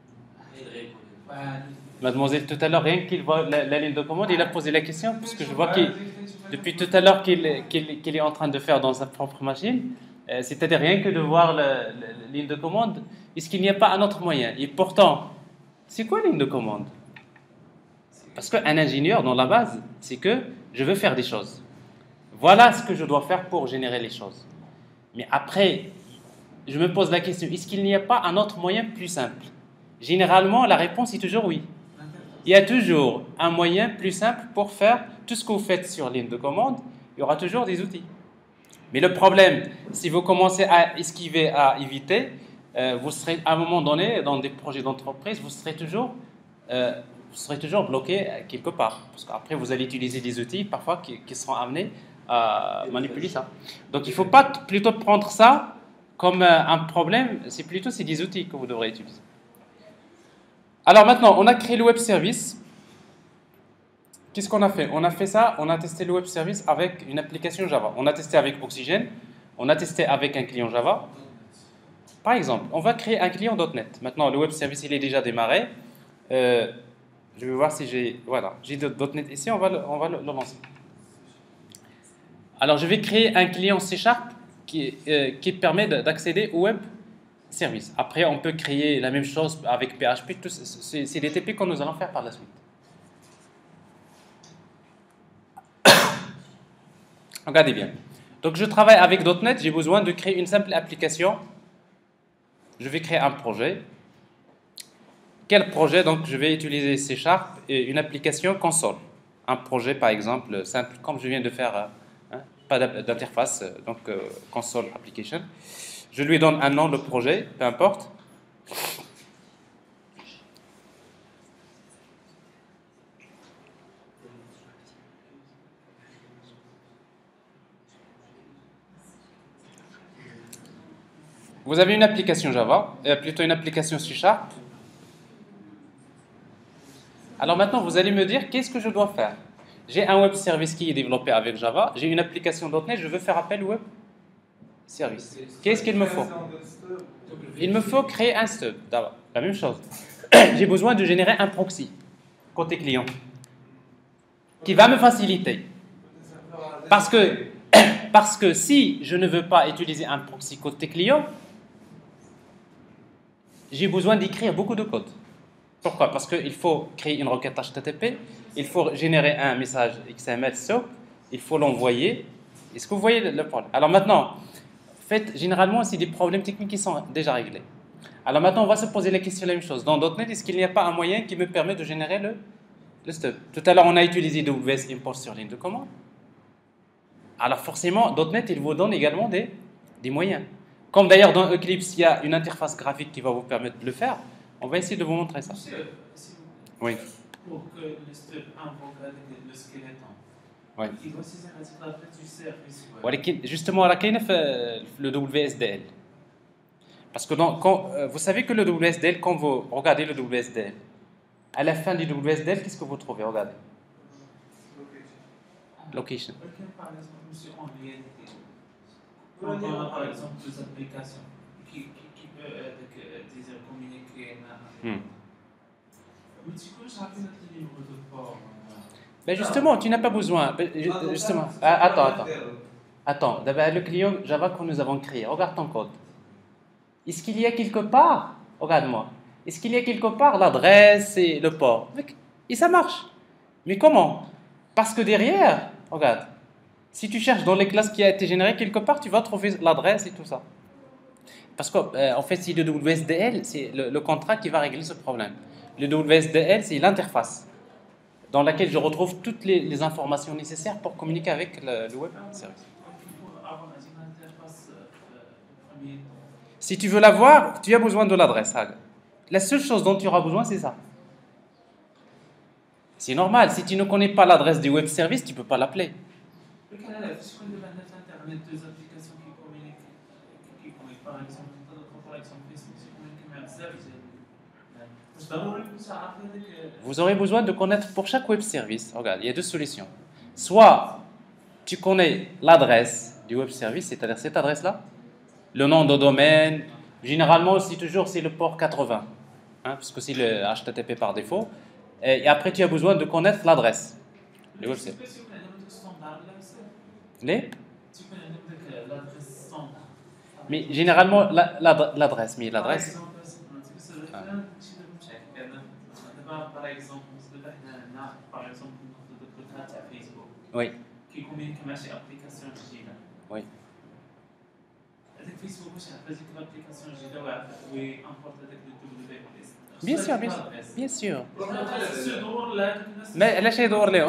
Mademoiselle, tout à l'heure, rien qu'il voit la ligne de commande, il a posé la question, puisque je vois qu'il, depuis tout à l'heure qu'il est en train de faire dans sa propre machine, c'est-à-dire rien que de voir la ligne de commande, est-ce qu'il n'y a pas un autre moyen? Et pourtant, c'est quoi la ligne de commande? Parce qu'un ingénieur, dans la base, c'est que je veux faire des choses. Voilà ce que je dois faire pour générer les choses. Mais après, je me pose la question, est-ce qu'il n'y a pas un autre moyen plus simple? Généralement, la réponse est toujours oui. Il y a toujours un moyen plus simple pour faire tout ce que vous faites sur ligne de commande. Il y aura toujours des outils. Mais le problème, si vous commencez à esquiver, à éviter, vous serez à un moment donné, dans des projets d'entreprise, vous serez toujours bloqué quelque part. Parce qu'après, vous allez utiliser des outils parfois qui seront amenés à manipuler ça. Donc, il ne faut pas plutôt prendre ça comme un problème, c'est des outils que vous devrez utiliser. Alors maintenant, on a créé le web service. Qu'est-ce qu'on a fait? On a fait ça, on a testé le web service avec une application Java. On a testé avec Oxygen, on a testé avec un client Java. Par exemple, on va créer un client .NET. Maintenant, le web service, il est déjà démarré. Je vais voir si j'ai... Voilà, j'ai .NET ici, on va le lancer. Alors, je vais créer un client C# qui permet d'accéder au web service. Après, on peut créer la même chose avec PHP. C'est des TP que nous allons faire par la suite. Regardez bien. Donc, je travaille avec .NET. J'ai besoin de créer une simple application. Je vais créer un projet. Quel projet? Donc, je vais utiliser C# et une application console. Un projet, par exemple, simple, comme je viens de faire, pas d'interface, donc console application. Je lui donne un nom, le projet, peu importe. Vous avez une application Java, plutôt une application C#. Alors maintenant, vous allez me dire, qu'est-ce que je dois faire? J'ai un web service qui est développé avec Java, j'ai une application .NET, je veux faire appel au web service. Qu'est-ce qu'il me faut? Il me faut créer un stub, la même chose. J'ai besoin de générer un proxy, côté client, qui va me faciliter. Parce que si je ne veux pas utiliser un proxy côté client, j'ai besoin d'écrire beaucoup de code. Pourquoi? Parce qu'il faut créer une requête HTTP, il faut générer un message XML SOAP, il faut l'envoyer. Est-ce que vous voyez le problème? Alors maintenant, en fait, généralement, c'est des problèmes techniques qui sont déjà réglés. Alors maintenant, on va se poser la question la même chose. Dans .NET, est-ce qu'il n'y a pas un moyen qui me permet de générer le stub? Tout à l'heure, on a utilisé WS Import sur ligne de commande. Alors forcément, .NET, il vous donne également des moyens. Comme d'ailleurs dans Eclipse, il y a une interface graphique qui va vous permettre de le faire. On va essayer de vous montrer ça. Oui. Pour que le stub invoque le skeleton, oui. il doit saisir la tête du service. Justement, il y a le WSDL. Parce que vous savez que le WSDL, quand vous regardez le WSDL, à la fin du WSDL, qu'est-ce que vous trouvez? Regardez. Location. Par exemple, monsieur, en réalité, quand on a par exemple des applications qui peuvent communiquer. Mais du coup, j'ai appris notre numéro de port. Ben justement, tu n'as pas besoin. Justement, attends. D'abord, le client Java que nous avons créé, regarde ton code. Est-ce qu'il y a quelque part, regarde-moi, est-ce qu'il y a quelque part l'adresse et le port? Et ça marche. Mais comment? Parce que derrière, regarde, si tu cherches dans les classes qui a été générées quelque part, tu vas trouver l'adresse et tout ça. Parce qu'en fait, c'est le WSDL, c'est le contrat qui va régler ce problème. Le WSDL, c'est l'interface dans laquelle je retrouve toutes les informations nécessaires pour communiquer avec le web service. Si tu veux l'avoir, tu as besoin de l'adresse. La seule chose dont tu auras besoin, c'est ça. C'est normal. Si tu ne connais pas l'adresse du web service, tu ne peux pas l'appeler. Vous aurez besoin de connaître pour chaque web service. Regarde, il y a deux solutions. Soit tu connais l'adresse du web service, c'est-à-dire cette adresse-là, le nom de domaine, généralement c'est le port 80, parce que c'est le HTTP par défaut. Et après tu as besoin de connaître l'adresse. Du web service. Mais généralement l'adresse, par exemple, Facebook. Oui. Qui communique avec l'application Gina. Oui. Avec Facebook, je sais que l'application Gina oui, importe avec le WS. Bien sûr. Mais la chaîne d'Orléans.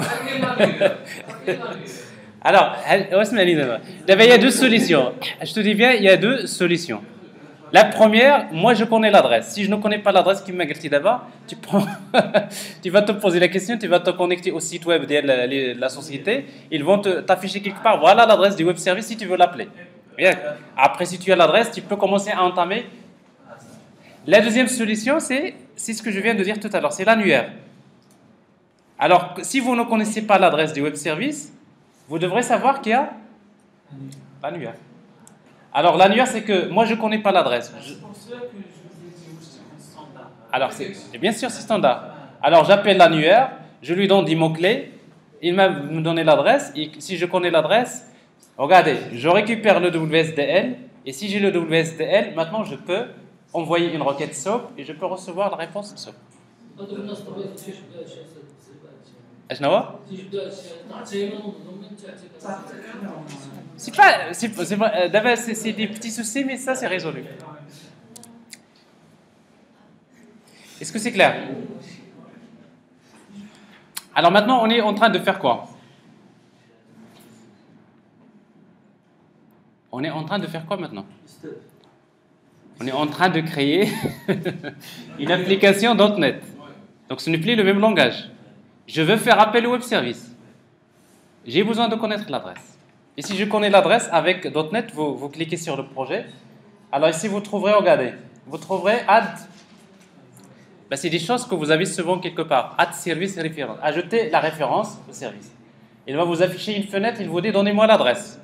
Alors, il y a deux solutions. Je te dis bien, il y a deux solutions. La première, moi je connais l'adresse. Si je ne connais pas l'adresse qui m'a dit d'abord, tu vas te poser la question, tu vas te connecter au site web de la société. Ils vont t'afficher quelque part, voilà l'adresse du web service si tu veux l'appeler. Bien. Après, si tu as l'adresse, tu peux commencer à entamer. La deuxième solution, c'est ce que je viens de dire tout à l'heure, c'est l'annuaire. Alors, si vous ne connaissez pas l'adresse du web service, vous devrez savoir qu'il y a l'annuaire. Alors, l'annuaire, c'est que moi, je ne connais pas l'adresse. C'est pour cela que je vous ai dit c'est standard. Alors, bien sûr, c'est standard. Alors, j'appelle l'annuaire, je lui donne des mots-clés, il m'a donné l'adresse, et si je connais l'adresse, regardez, je récupère le WSDL, et si j'ai le WSDL, maintenant, je peux envoyer une requête SOAP, et je peux recevoir la réponse SOAP. C'est des petits soucis, mais ça, c'est résolu. Est-ce que c'est clair? Alors maintenant, on est en train de faire quoi? On est en train de faire quoi maintenant? On est en train de créer une application .NET. Donc ce n'est plus le même langage. Je veux faire appel au web service. J'ai besoin de connaître l'adresse. Et si je connais l'adresse avec .NET, vous cliquez sur le projet. Alors ici, vous trouverez, regardez, vous trouverez add. C'est des choses que vous avez souvent quelque part. Add service référence. Ajoutez la référence au service. Il va vous afficher une fenêtre, il vous dit donnez-moi l'adresse.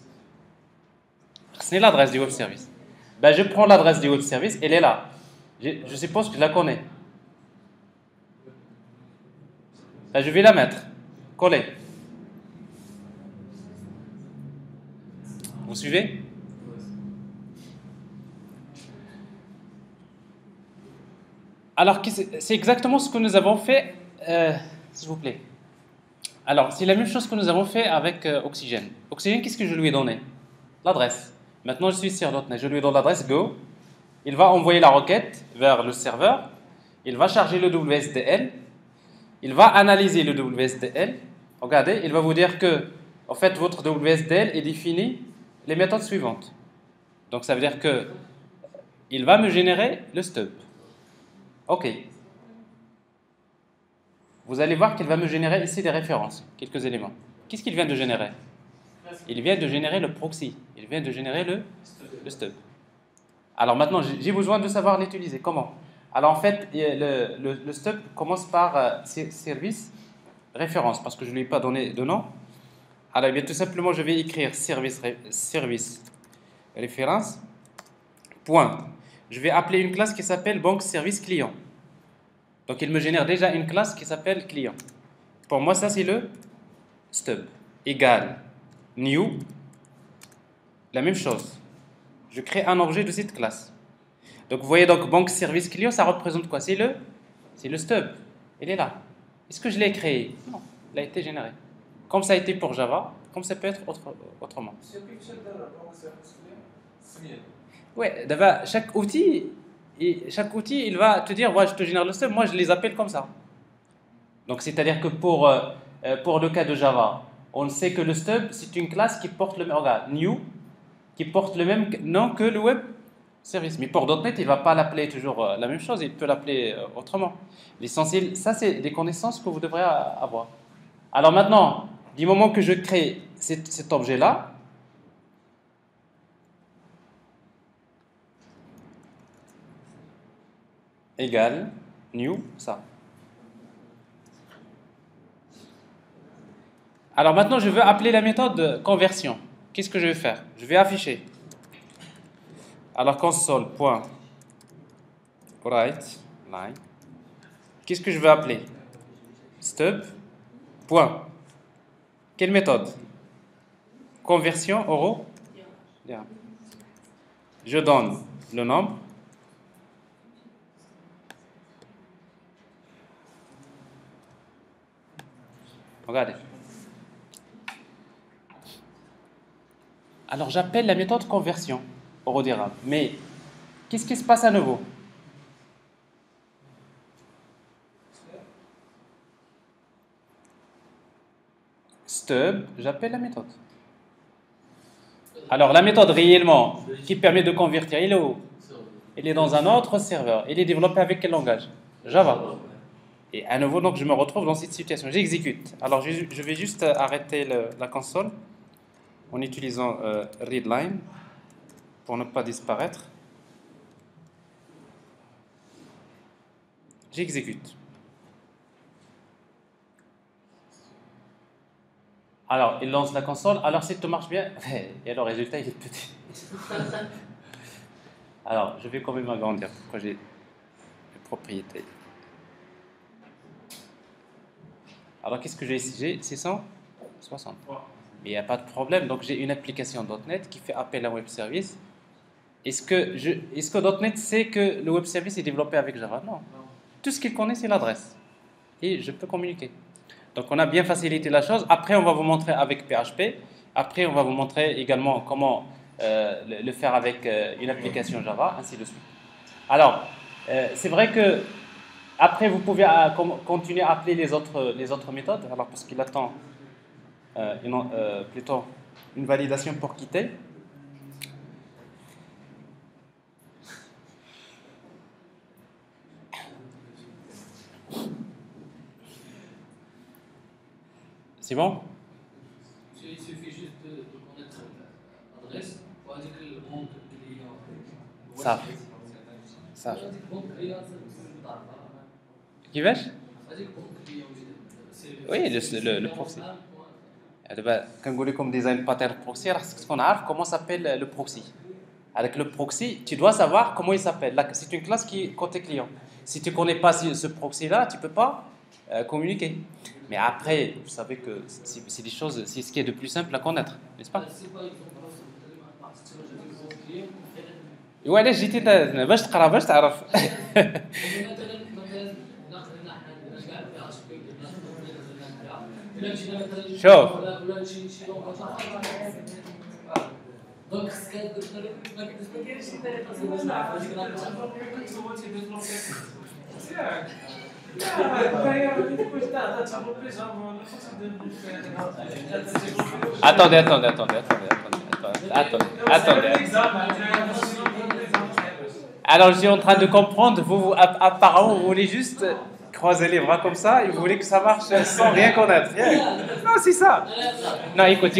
Ce n'est l'adresse du web service. Je prends l'adresse du web service, elle est là. Je suppose que je la connais. Je vais la mettre. Coller. Vous suivez? Alors, c'est exactement ce que nous avons fait, s'il vous plaît. Alors, c'est la même chose que nous avons fait avec Oxygène. Oxygène, qu'est-ce que je lui ai donné? L'adresse. Maintenant, je suis sur .NET. Je lui donne l'adresse Go. Il va envoyer la requête vers le serveur. Il va charger le WSDL. Il va analyser le WSDL. Regardez, il va vous dire que, en fait, votre WSDL est défini les méthodes suivantes. Donc, ça veut dire que il va me générer le stub. OK. Vous allez voir qu'il va me générer ici des références, quelques éléments. Qu'est-ce qu'il vient de générer? Il vient de générer le proxy. Il vient de générer le stub. Alors maintenant, j'ai besoin de savoir l'utiliser. Comment? Alors en fait, le stub commence par service référence, parce que je ne lui ai pas donné de nom. Alors eh bien, tout simplement, je vais écrire service référence, point. Je vais appeler une classe qui s'appelle banque service client. Donc il me génère déjà une classe qui s'appelle client. Pour moi, ça c'est le stub. Égal new, la même chose. Je crée un objet de cette classe. Donc vous voyez, donc banque service client, ça représente quoi? C'est le stub. Il est là. Est-ce que je l'ai créé? Non, il a été généré. Comme ça a été pour Java, comme ça peut être autrement. Oui, chaque outil, il va te dire, ouais, je te génère le stub, moi je les appelle comme ça. Donc c'est-à-dire que pour le cas de Java, on sait que le stub, c'est une classe qui porte le même, regarde, new, qui porte le même nom que le web service. Mais pour .NET, il ne va pas l'appeler toujours la même chose, il peut l'appeler autrement. L'essentiel, ça c'est des connaissances que vous devrez avoir. Alors maintenant, du moment que je crée cet objet-là, égal new, ça. Alors maintenant, je veux appeler la méthode conversion. Qu'est-ce que je vais faire? Je vais afficher. Alors console.write line. Qu'est-ce que je veux appeler? Stub. Point. Quelle méthode? Conversion euro. Bien. Je donne le nombre. Regardez. Alors j'appelle la méthode conversion euro dirham. Mais qu'est-ce qui se passe à nouveau? Stub, j'appelle la méthode. Alors la méthode réellement qui permet de convertir, il est où? Il est dans un autre serveur. Il est développé avec quel langage? Java. Et à nouveau, donc, je me retrouve dans cette situation. J'exécute. Alors je vais juste arrêter la console en utilisant readline pour ne pas disparaître. J'exécute. Alors, il lance la console. Alors, si tout marche bien, et le résultat, il est petit. Alors, je vais quand même agrandir. Pourquoi j'ai les propriétés. Alors, qu'est-ce que j'ai ici? J'ai 660. Mais il n'y a pas de problème. Donc, j'ai une application .NET qui fait appel à un web service. Est-ce que .NET sait que le web service est développé avec Java? Non. Tout ce qu'il connaît, c'est l'adresse. Et je peux communiquer. Donc, on a bien facilité la chose. Après, on va vous montrer avec PHP. Après, on va vous montrer également comment le faire avec une application Java, ainsi de suite. Alors, c'est vrai que après, vous pouvez continuer à appeler les autres méthodes. Alors, parce qu'il attend plutôt une validation pour quitter. C'est bon? Il suffit juste de connaître l'adresse pour indiquer le compte client. Ça. كيفاش؟ Oui, le proxy. دابا كنقول لكم ديزاين باترن بروكسي راه خصك تكون عارف comment s'appelle le proxy. Avec le proxy, tu dois savoir comment il s'appelle. Là, c'est une classe qui est côté client. Si tu ne connais pas ce proxy-là, tu ne peux pas communiquer. Mais après, vous savez que c'est des choses, c'est ce qui est de plus simple à connaître, n'est-ce pas? وعلاش جيتي باش تقرا باش تعرف. شوف دونك خصك ما كاينش شي طريقه باش نعرف Attendez. Alors, je suis en train de comprendre, vous apparemment, vous voulez juste croiser les bras comme ça et vous voulez que ça marche sans rien connaître. Non, c'est ça. Non, écoute.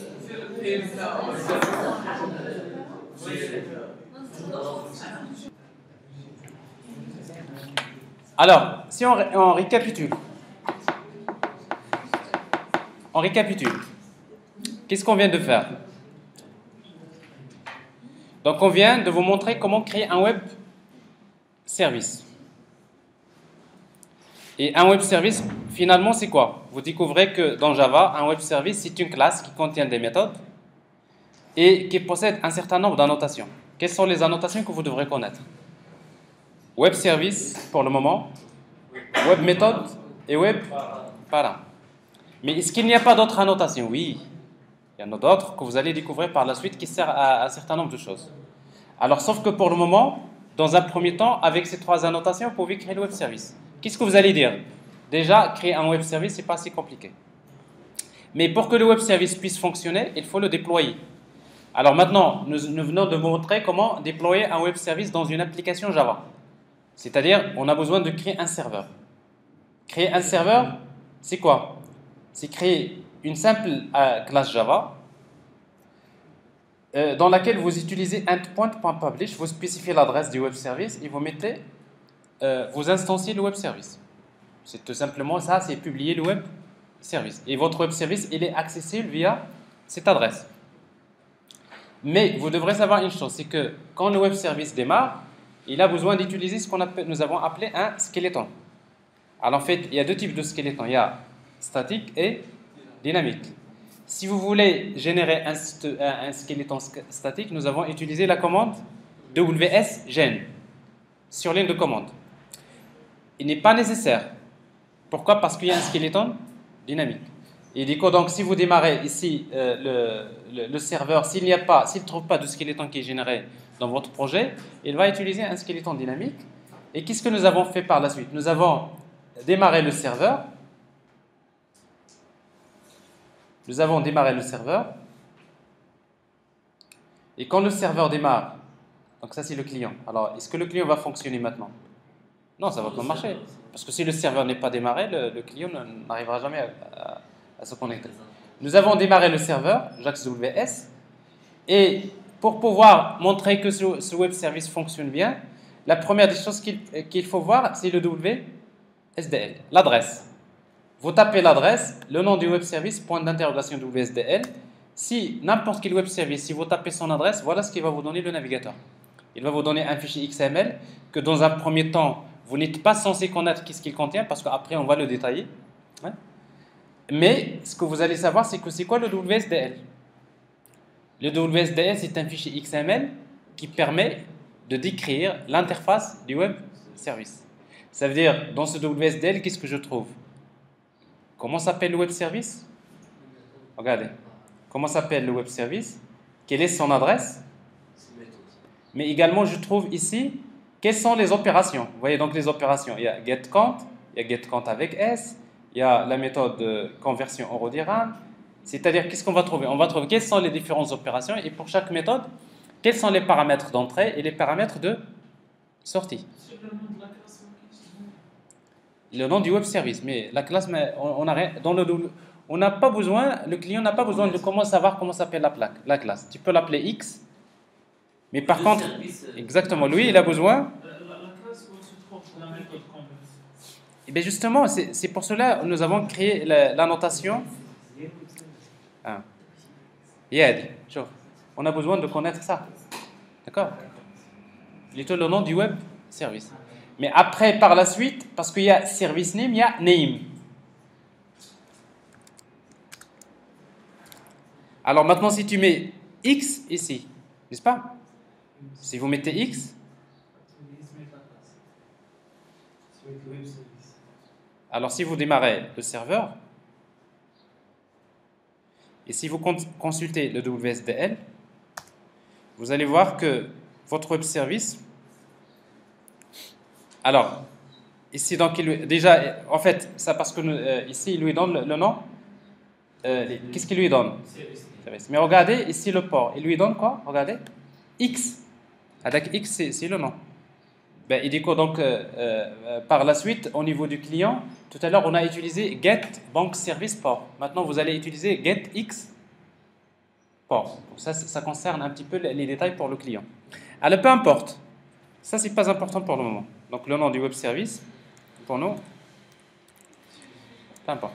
Alors, si on récapitule. Qu'est-ce qu'on vient de faire? Donc, on vient de vous montrer comment créer un web service. Et un web service, finalement, c'est quoi? Vous découvrez que dans Java, un web service, c'est une classe qui contient des méthodes et qui possède un certain nombre d'annotations. Quelles sont les annotations que vous devrez connaître? Web service, pour le moment, web méthode et web para. Mais est-ce qu'il n'y a pas d'autres annotations? Oui, il y en a d'autres que vous allez découvrir par la suite qui servent à un certain nombre de choses. Alors, sauf que pour le moment, dans un premier temps, avec ces trois annotations, vous pouvez créer le web service. Qu'est-ce que vous allez dire? Déjà, créer un web service, ce n'est pas assez compliqué. Mais pour que le web service puisse fonctionner, il faut le déployer. Alors maintenant, nous venons de vous montrer comment déployer un web service dans une application Java. C'est-à-dire, on a besoin de créer un serveur. Créer un serveur, c'est quoi? C'est créer une simple classe Java dans laquelle vous utilisez endpoint.publish, vous spécifiez l'adresse du web service et vous mettez, vous instanciez le web service. C'est tout simplement ça, c'est publier le web service. Et votre web service, il est accessible via cette adresse. Mais vous devrez savoir une chose, c'est que quand le web service démarre, il a besoin d'utiliser ce que nous avons appelé un skeleton. Alors en fait, il y a deux types de squelettons. Il y a statique et dynamique. Si vous voulez générer un skeleton statique, nous avons utilisé la commande WSGen sur ligne de commande. Il n'est pas nécessaire. Pourquoi? Parce qu'il y a un skeleton dynamique. Et du coup, donc, si vous démarrez ici le serveur, s'il ne trouve pas de skeleton qui est généré dans votre projet, il va utiliser un skeleton dynamique. Et qu'est-ce que nous avons fait par la suite? Nous avons démarré le serveur. Et quand le serveur démarre, donc ça c'est le client. Alors, est-ce que le client va fonctionner maintenant? Non, ça ne va pas marcher. Parce que si le serveur n'est pas démarré, le client n'arrivera jamais à se connecter. Nous avons démarré le serveur, JAX-WS, et pour pouvoir montrer que ce web service fonctionne bien, la première des choses qu'il faut voir, c'est le WSDL, l'adresse. Vous tapez l'adresse, le nom du web service, point d'interrogation WSDL. Si n'importe quel web service, si vous tapez son adresse, voilà ce qu'il va vous donner le navigateur. Il va vous donner un fichier XML que dans un premier temps, vous n'êtes pas censé connaître qu'est-ce qu'il contient parce qu'après on va le détailler. Ouais. Mais ce que vous allez savoir, c'est que c'est quoi le WSDL? Le WSDL, c'est un fichier XML qui permet de décrire l'interface du web service. Ça veut dire, dans ce WSDL, qu'est-ce que je trouve? Comment s'appelle le web service? Regardez. Comment s'appelle le web service? Quelle est son adresse? Mais également, je trouve ici, quelles sont les opérations? Vous voyez donc les opérations. Il y a getCount, il y a getCount avec S, il y a la méthode de conversion Eurodiram. C'est-à-dire, qu'est-ce qu'on va trouver? On va trouver quelles sont les différentes opérations et pour chaque méthode, quels sont les paramètres d'entrée et les paramètres de sortie. Le nom du web service, mais la classe, on n'a pas besoin, le client n'a pas besoin de savoir comment s'appelle la classe. Tu peux l'appeler X, mais par contre, exactement, lui, il a besoin. La classe où se trouve la méthode conversion. Et bien justement, c'est pour cela que nous avons créé la notation. On a besoin de connaître ça. D'accord? Plutôt le nom du web service. Mais après, par la suite, parce qu'il y a service name, il y a name. Alors maintenant, si tu mets X ici, n'est-ce pas? Si vous mettez X, alors si vous démarrez le serveur, et si vous consultez le WSDL, vous allez voir que votre web service, alors, ici, donc, déjà, en fait, ça parce que ici, il lui donne le nom. Qu'est-ce qu'il lui donne? Mais regardez, ici, le port, il lui donne quoi? Regardez, X. Avec X, c'est le nom. Ben, il dit quoi donc, par la suite, au niveau du client, tout à l'heure, on a utilisé get bank service port. Maintenant, vous allez utiliser get X port. Ça concerne un petit peu les détails pour le client. Alors, peu importe. Ça, c'est pas important pour le moment. Donc, le nom du web service, pour nous, peu importe.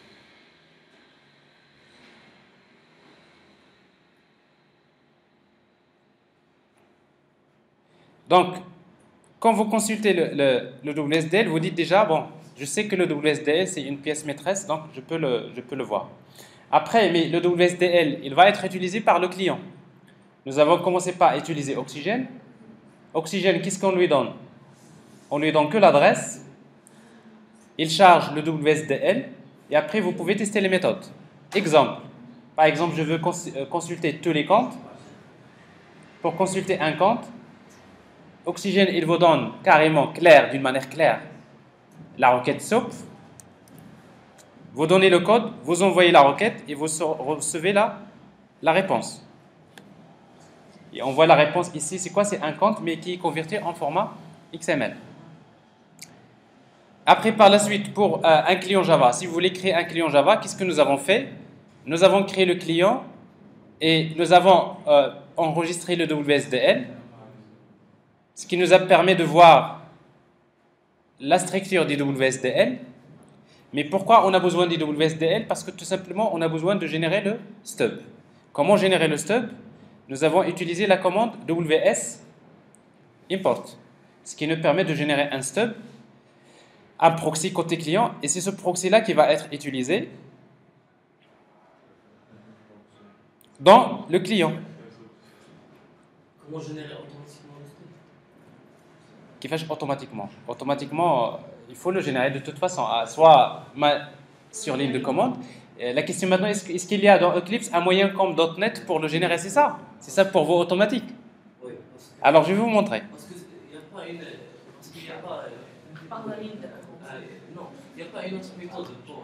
Donc, quand vous consultez le WSDL, vous dites déjà, bon, je sais que le WSDL, c'est une pièce maîtresse, donc je peux le voir. Après, mais le WSDL, il va être utilisé par le client. Nous avons commencé par utiliser Oxygène. Oxygène, qu'est-ce qu'on lui donne? On lui donne que l'adresse. Il charge le WSDL. Et après, vous pouvez tester les méthodes. Exemple. Par exemple, je veux consulter tous les comptes. Pour consulter un compte, Oxygène, il vous donne carrément clair, d'une manière claire, la requête SOAP. Vous donnez le code, vous envoyez la requête et vous recevez la réponse. Et on voit la réponse ici, c'est quoi? C'est un compte, mais qui est converti en format XML. Après, par la suite, pour un client Java, si vous voulez créer un client Java, qu'est-ce que nous avons fait? Nous avons créé le client et nous avons enregistré le WSDL, ce qui nous a permis de voir la structure du WSDL. Mais pourquoi on a besoin du WSDL? Parce que tout simplement, on a besoin de générer le stub. Comment générer le stub? Nous avons utilisé la commande WS import, ce qui nous permet de générer un stub, un proxy côté client, et c'est ce proxy-là qui va être utilisé dans le client. Comment générer automatiquement le stub? Qui fait automatiquement. Automatiquement, il faut le générer de toute façon, soit sur ligne de commande. La question maintenant, est-ce qu'il y a dans Eclipse un moyen comme .NET pour le générer? C'est ça? C'est ça pour vous automatique? Oui. Alors, je vais vous montrer. Parce qu'il n'y a pas une... Parce qu'il n'y a pas... Par la ligne de commande. non, il n'y a pas une autre méthode pour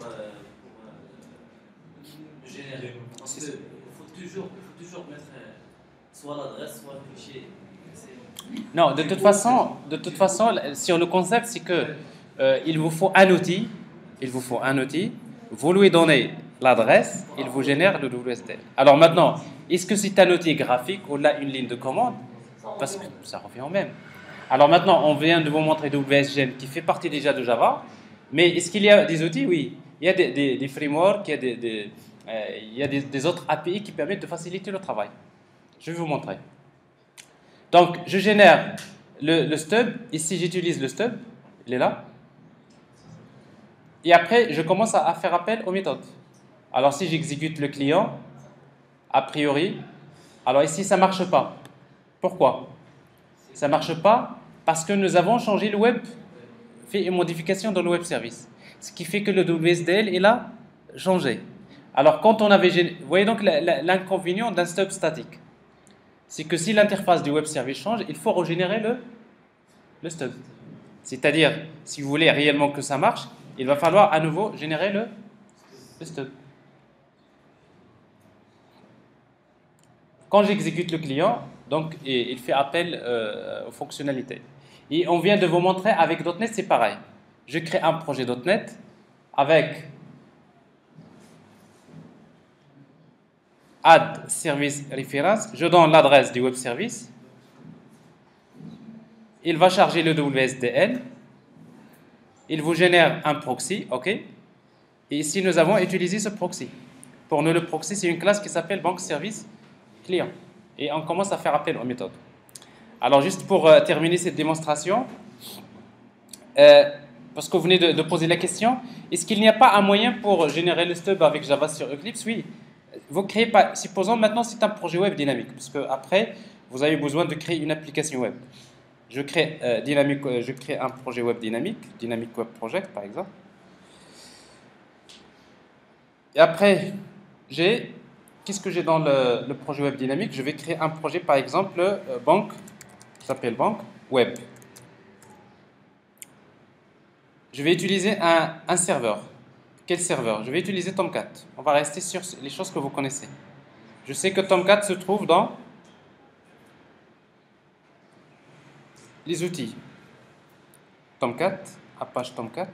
générer. Parce qu'il faut toujours mettre soit l'adresse, soit le fichier. Non, de toute façon, sur le concept, c'est que il vous faut un outil. Vous lui donnez l'adresse, il vous génère le WSDL. Alors maintenant, est-ce que c'est un outil graphique ou là une ligne de commande? Parce que ça revient au même. Alors maintenant, on vient de vous montrer WSGen qui fait partie déjà de Java. Mais est-ce qu'il y a des outils? Oui. Il y a des frameworks, il y a des autres API qui permettent de faciliter le travail. Je vais vous montrer. Donc, je génère le stub. Ici, j'utilise le stub. Il est là. Et après, je commence à faire appel aux méthodes. Alors, si j'exécute le client, a priori, alors ici, ça ne marche pas. Pourquoi? Ça ne marche pas parce que nous avons changé le web, fait une modification dans le web service. Ce qui fait que le WSDL, il a changé. Alors, quand on avait... Vous voyez donc l'inconvénient d'un stub statique. C'est que si l'interface du web service change, il faut régénérer le stub. C'est-à-dire, si vous voulez réellement que ça marche, il va falloir à nouveau générer le stub. Quand j'exécute le client, donc il fait appel aux fonctionnalités. Et on vient de vous montrer avec .NET, c'est pareil. Je crée un projet .NET avec add service reference, je donne l'adresse du web service, il va charger le WSDL, il vous génère un proxy, ok, et ici nous avons utilisé ce proxy. Pour nous, le proxy, c'est une classe qui s'appelle banque service client, et on commence à faire appel aux méthodes. Alors juste pour terminer cette démonstration, parce que vous venez de poser la question, est-ce qu'il n'y a pas un moyen pour générer le stub avec Java sur Eclipse? Oui. Vous créez pas, supposons maintenant c'est un projet web dynamique, parce que après vous avez besoin de créer une application web. Je crée un projet web dynamique Web Project par exemple. Et après, qu'est-ce que j'ai dans le projet web dynamique? Je vais créer un projet par exemple banque, ça s'appelle banque web. Je vais utiliser un serveur. Quel serveur? Je vais utiliser Tomcat. On va rester sur les choses que vous connaissez. Je sais que Tomcat se trouve dans les outils. Tomcat, Apache Tomcat.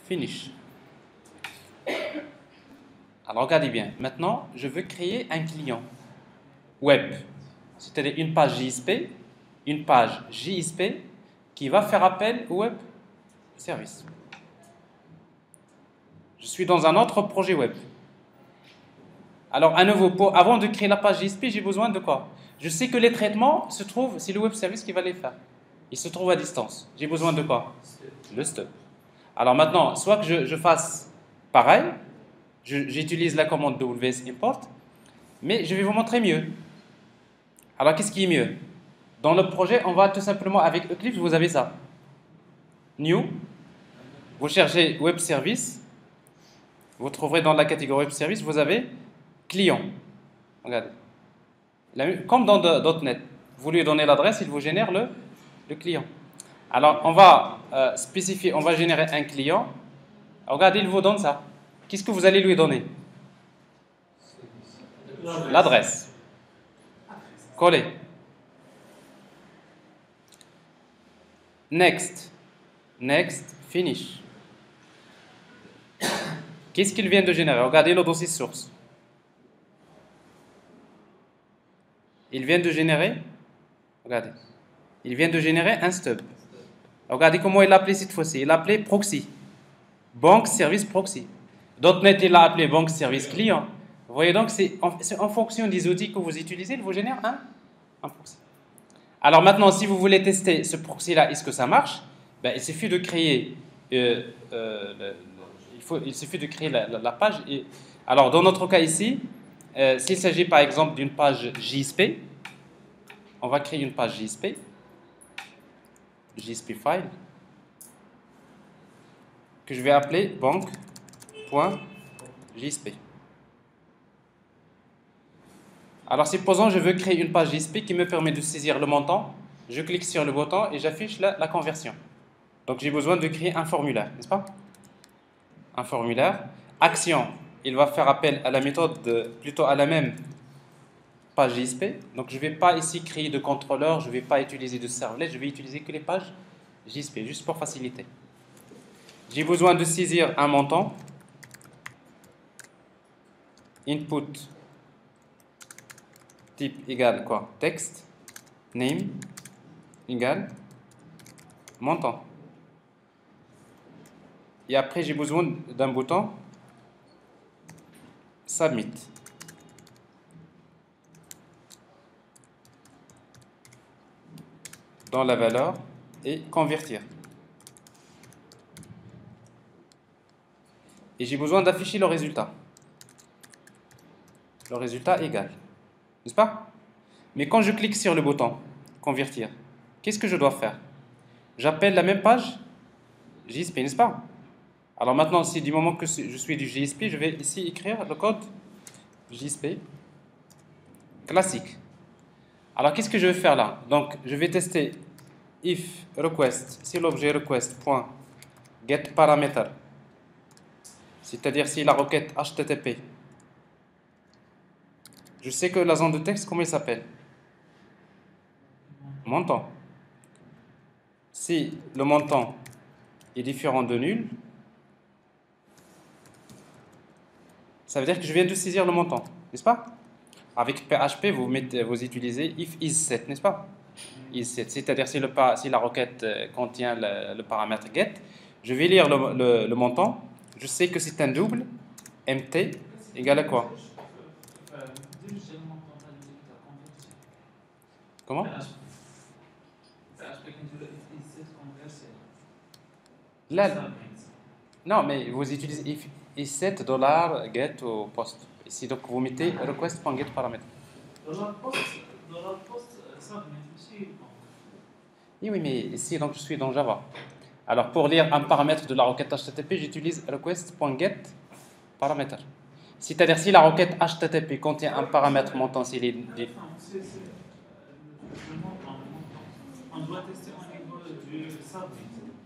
Finish. Alors regardez bien. Maintenant, je veux créer un client web, c'est-à-dire une page JSP, une page JSP qui va faire appel au web service. Je suis dans un autre projet web. Alors, à nouveau, avant de créer la page JSP, j'ai besoin de quoi? Je sais que les traitements se trouvent, c'est le web service qui va les faire. Ils se trouvent à distance. J'ai besoin de quoi? Le stub. Alors maintenant, soit que je fasse pareil, j'utilise la commande WS import, mais je vais vous montrer mieux. Alors, qu'est-ce qui est mieux? Dans le projet, on va tout simplement, avec Eclipse, vous avez ça. New, vous cherchez web service, vous trouverez dans la catégorie web service, vous avez client. Regardez. Comme dans .NET, vous lui donnez l'adresse, il vous génère le client. Alors, on va spécifier, on va générer un client. Regardez, il vous donne ça. Qu'est-ce que vous allez lui donner? L'adresse. Coller. Next. Next, finish. Qu'est-ce qu'il vient de générer? Regardez le dossier source. Il vient de générer, regardez, il vient de générer un stub. Regardez comment il l'a appelé cette fois-ci. Il l'a appelé proxy. Banque service proxy. .NET, il l'a appelé banque service client. Vous voyez donc, c'est en fonction des outils que vous utilisez, il vous génère un proxy. Alors maintenant, si vous voulez tester ce proxy-là, est-ce que ça marche? Ben, il suffit de créer, il suffit de créer la page. Alors, dans notre cas ici, s'il s'agit par exemple d'une page JSP, on va créer une page JSP file, que je vais appeler banque.jsp. Alors, supposons je veux créer une page JSP qui me permet de saisir le montant. Je clique sur le bouton et j'affiche la conversion. Donc, j'ai besoin de créer un formulaire, n'est-ce pas? Un formulaire. Action, il va faire appel à la méthode, plutôt à la même page JSP. Donc, je ne vais pas ici créer de contrôleur, je ne vais pas utiliser de servlet, je vais utiliser que les pages JSP, juste pour faciliter. J'ai besoin de saisir un montant. Input type égale quoi? Texte. Name égale montant. Et après, j'ai besoin d'un bouton Submit. Dans la valeur et convertir. Et j'ai besoin d'afficher le résultat. Le résultat égal. N'est-ce pas? Mais quand je clique sur le bouton convertir, qu'est-ce que je dois faire? J'appelle la même page JSP, n'est-ce pas? Alors maintenant, si du moment que je suis du JSP, je vais ici écrire le code JSP classique. Alors qu'est-ce que je vais faire là? Donc je vais tester if request, si l'objet request.getParameter, c'est-à-dire si la requête HTTP, je sais que la zone de texte, comment il s'appelle? Montant. Si le montant est différent de nul, ça veut dire que je viens de saisir le montant, n'est-ce pas? Avec PHP, vous utilisez if isSet, n'est-ce pas? IsSet, c'est-à-dire si la requête contient le paramètre get, je vais lire le montant, je sais que c'est un double, mt égale à quoi? Comment? Là, non, mais vous utilisez if isSet $get au post. Ici, donc vous mettez request.getParameter. $post, ça, mais aussi. Oui, mais ici, donc je suis dans Java. Alors, pour lire un paramètre de la requête HTTP, j'utilise request.getParameter. C'est-à-dire, si la requête HTTP contient un paramètre montant, s'il est... On doit tester au niveau du submit.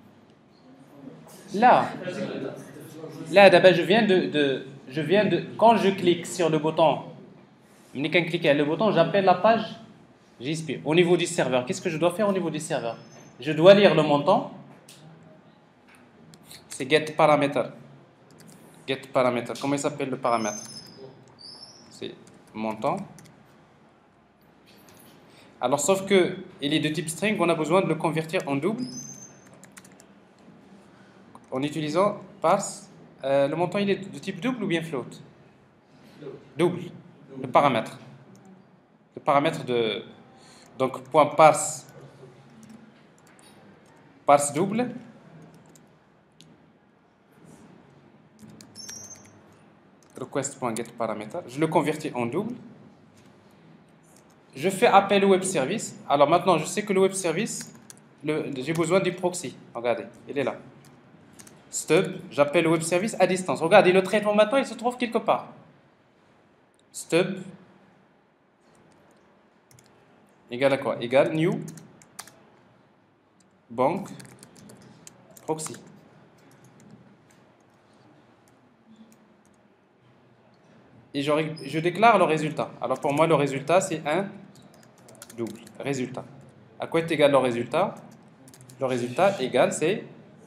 Là, d'abord, je viens de, quand je clique sur le bouton, quand cliquer le bouton, j'appelle la page JSP. Au niveau du serveur, qu'est-ce que je dois faire au niveau du serveur? Je dois lire le montant. c'est get paramètre. Get paramètre. Comment il s'appelle le paramètre? C'est montant. Alors, sauf que il est de type string, on a besoin de le convertir en double en utilisant parse. Le montant, il est de type double ou bien float? Double. Le paramètre. Le paramètre de... Donc, point parse double. Request.getParameter. Je le convertis en double. Je fais appel au web service. Alors maintenant, je sais que le web service, j'ai besoin du proxy. Regardez, il est là. Stub, j'appelle le web service à distance. Regardez, le traitement maintenant, il se trouve quelque part. Stub égale à quoi? Égale new bank proxy. Et je déclare le résultat. Alors pour moi, le résultat, c'est un double. Résultat. À quoi est égal le résultat? Le résultat égal, c'est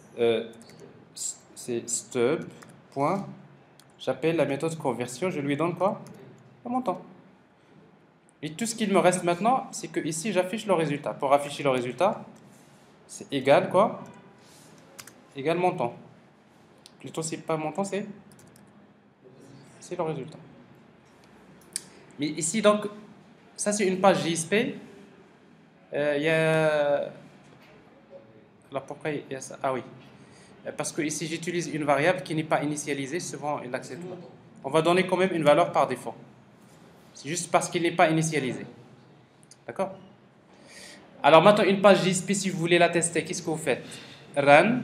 stub. J'appelle la méthode conversion, je lui donne quoi? Le montant. Et tout ce qu'il me reste maintenant, c'est que ici, j'affiche le résultat. Pour afficher le résultat, c'est égal quoi? Égal montant. Plutôt, c'est pas montant, c'est le résultat. Mais ici, donc, ça c'est une page JSP. Il y a... Alors pourquoi il y a ça? Ah oui. Parce que ici, j'utilise une variable qui n'est pas initialisée. Souvent, il l'accepte pas. On va donner quand même une valeur par défaut. C'est juste parce qu'il n'est pas initialisé. D'accord? Alors maintenant, une page JSP, si vous voulez la tester, qu'est-ce que vous faites? Run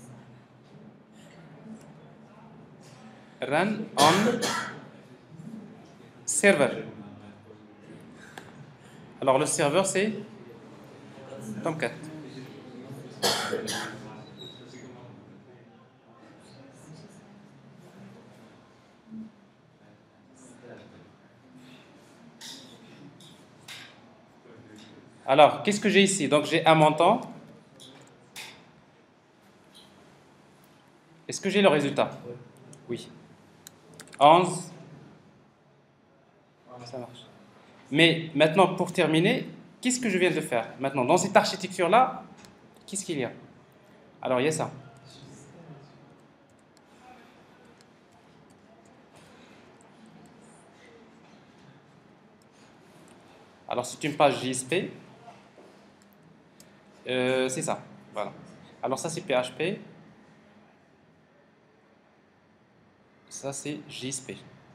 on serveur. Alors le serveur c'est Tomcat. Alors qu'est-ce que j'ai ici? Donc j'ai un montant. Est-ce que j'ai le résultat? Oui. 11. Ça marche. Mais maintenant, pour terminer, qu'est-ce que je viens de faire? Maintenant, dans cette architecture-là, qu'est-ce qu'il y a? Alors, il y a ça. Alors, c'est une page JSP. C'est ça. Voilà. Alors, ça, c'est PHP. Ça, c'est JSP.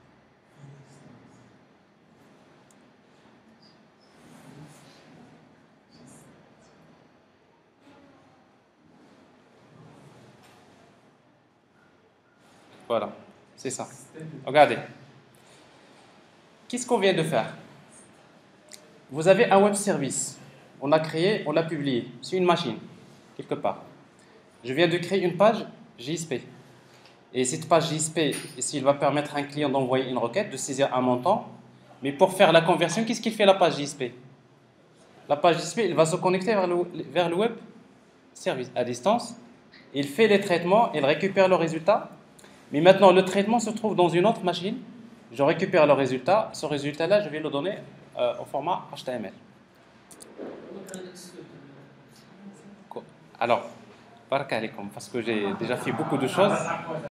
Voilà, c'est ça. Regardez. Qu'est-ce qu'on vient de faire? Vous avez un web service. On l'a créé, on l'a publié. C'est une machine, quelque part. Je viens de créer une page JSP. Et cette page JSP, ici, il va permettre à un client d'envoyer une requête, de saisir un montant. Mais pour faire la conversion, qu'est-ce qu'il fait la page JSP? La page JSP, il va se connecter vers le web service à distance. Il fait les traitements, il récupère le résultat. Mais maintenant, le traitement se trouve dans une autre machine. Je récupère le résultat. Ce résultat-là, je vais le donner au format HTML. Alors, parce que j'ai déjà fait beaucoup de choses.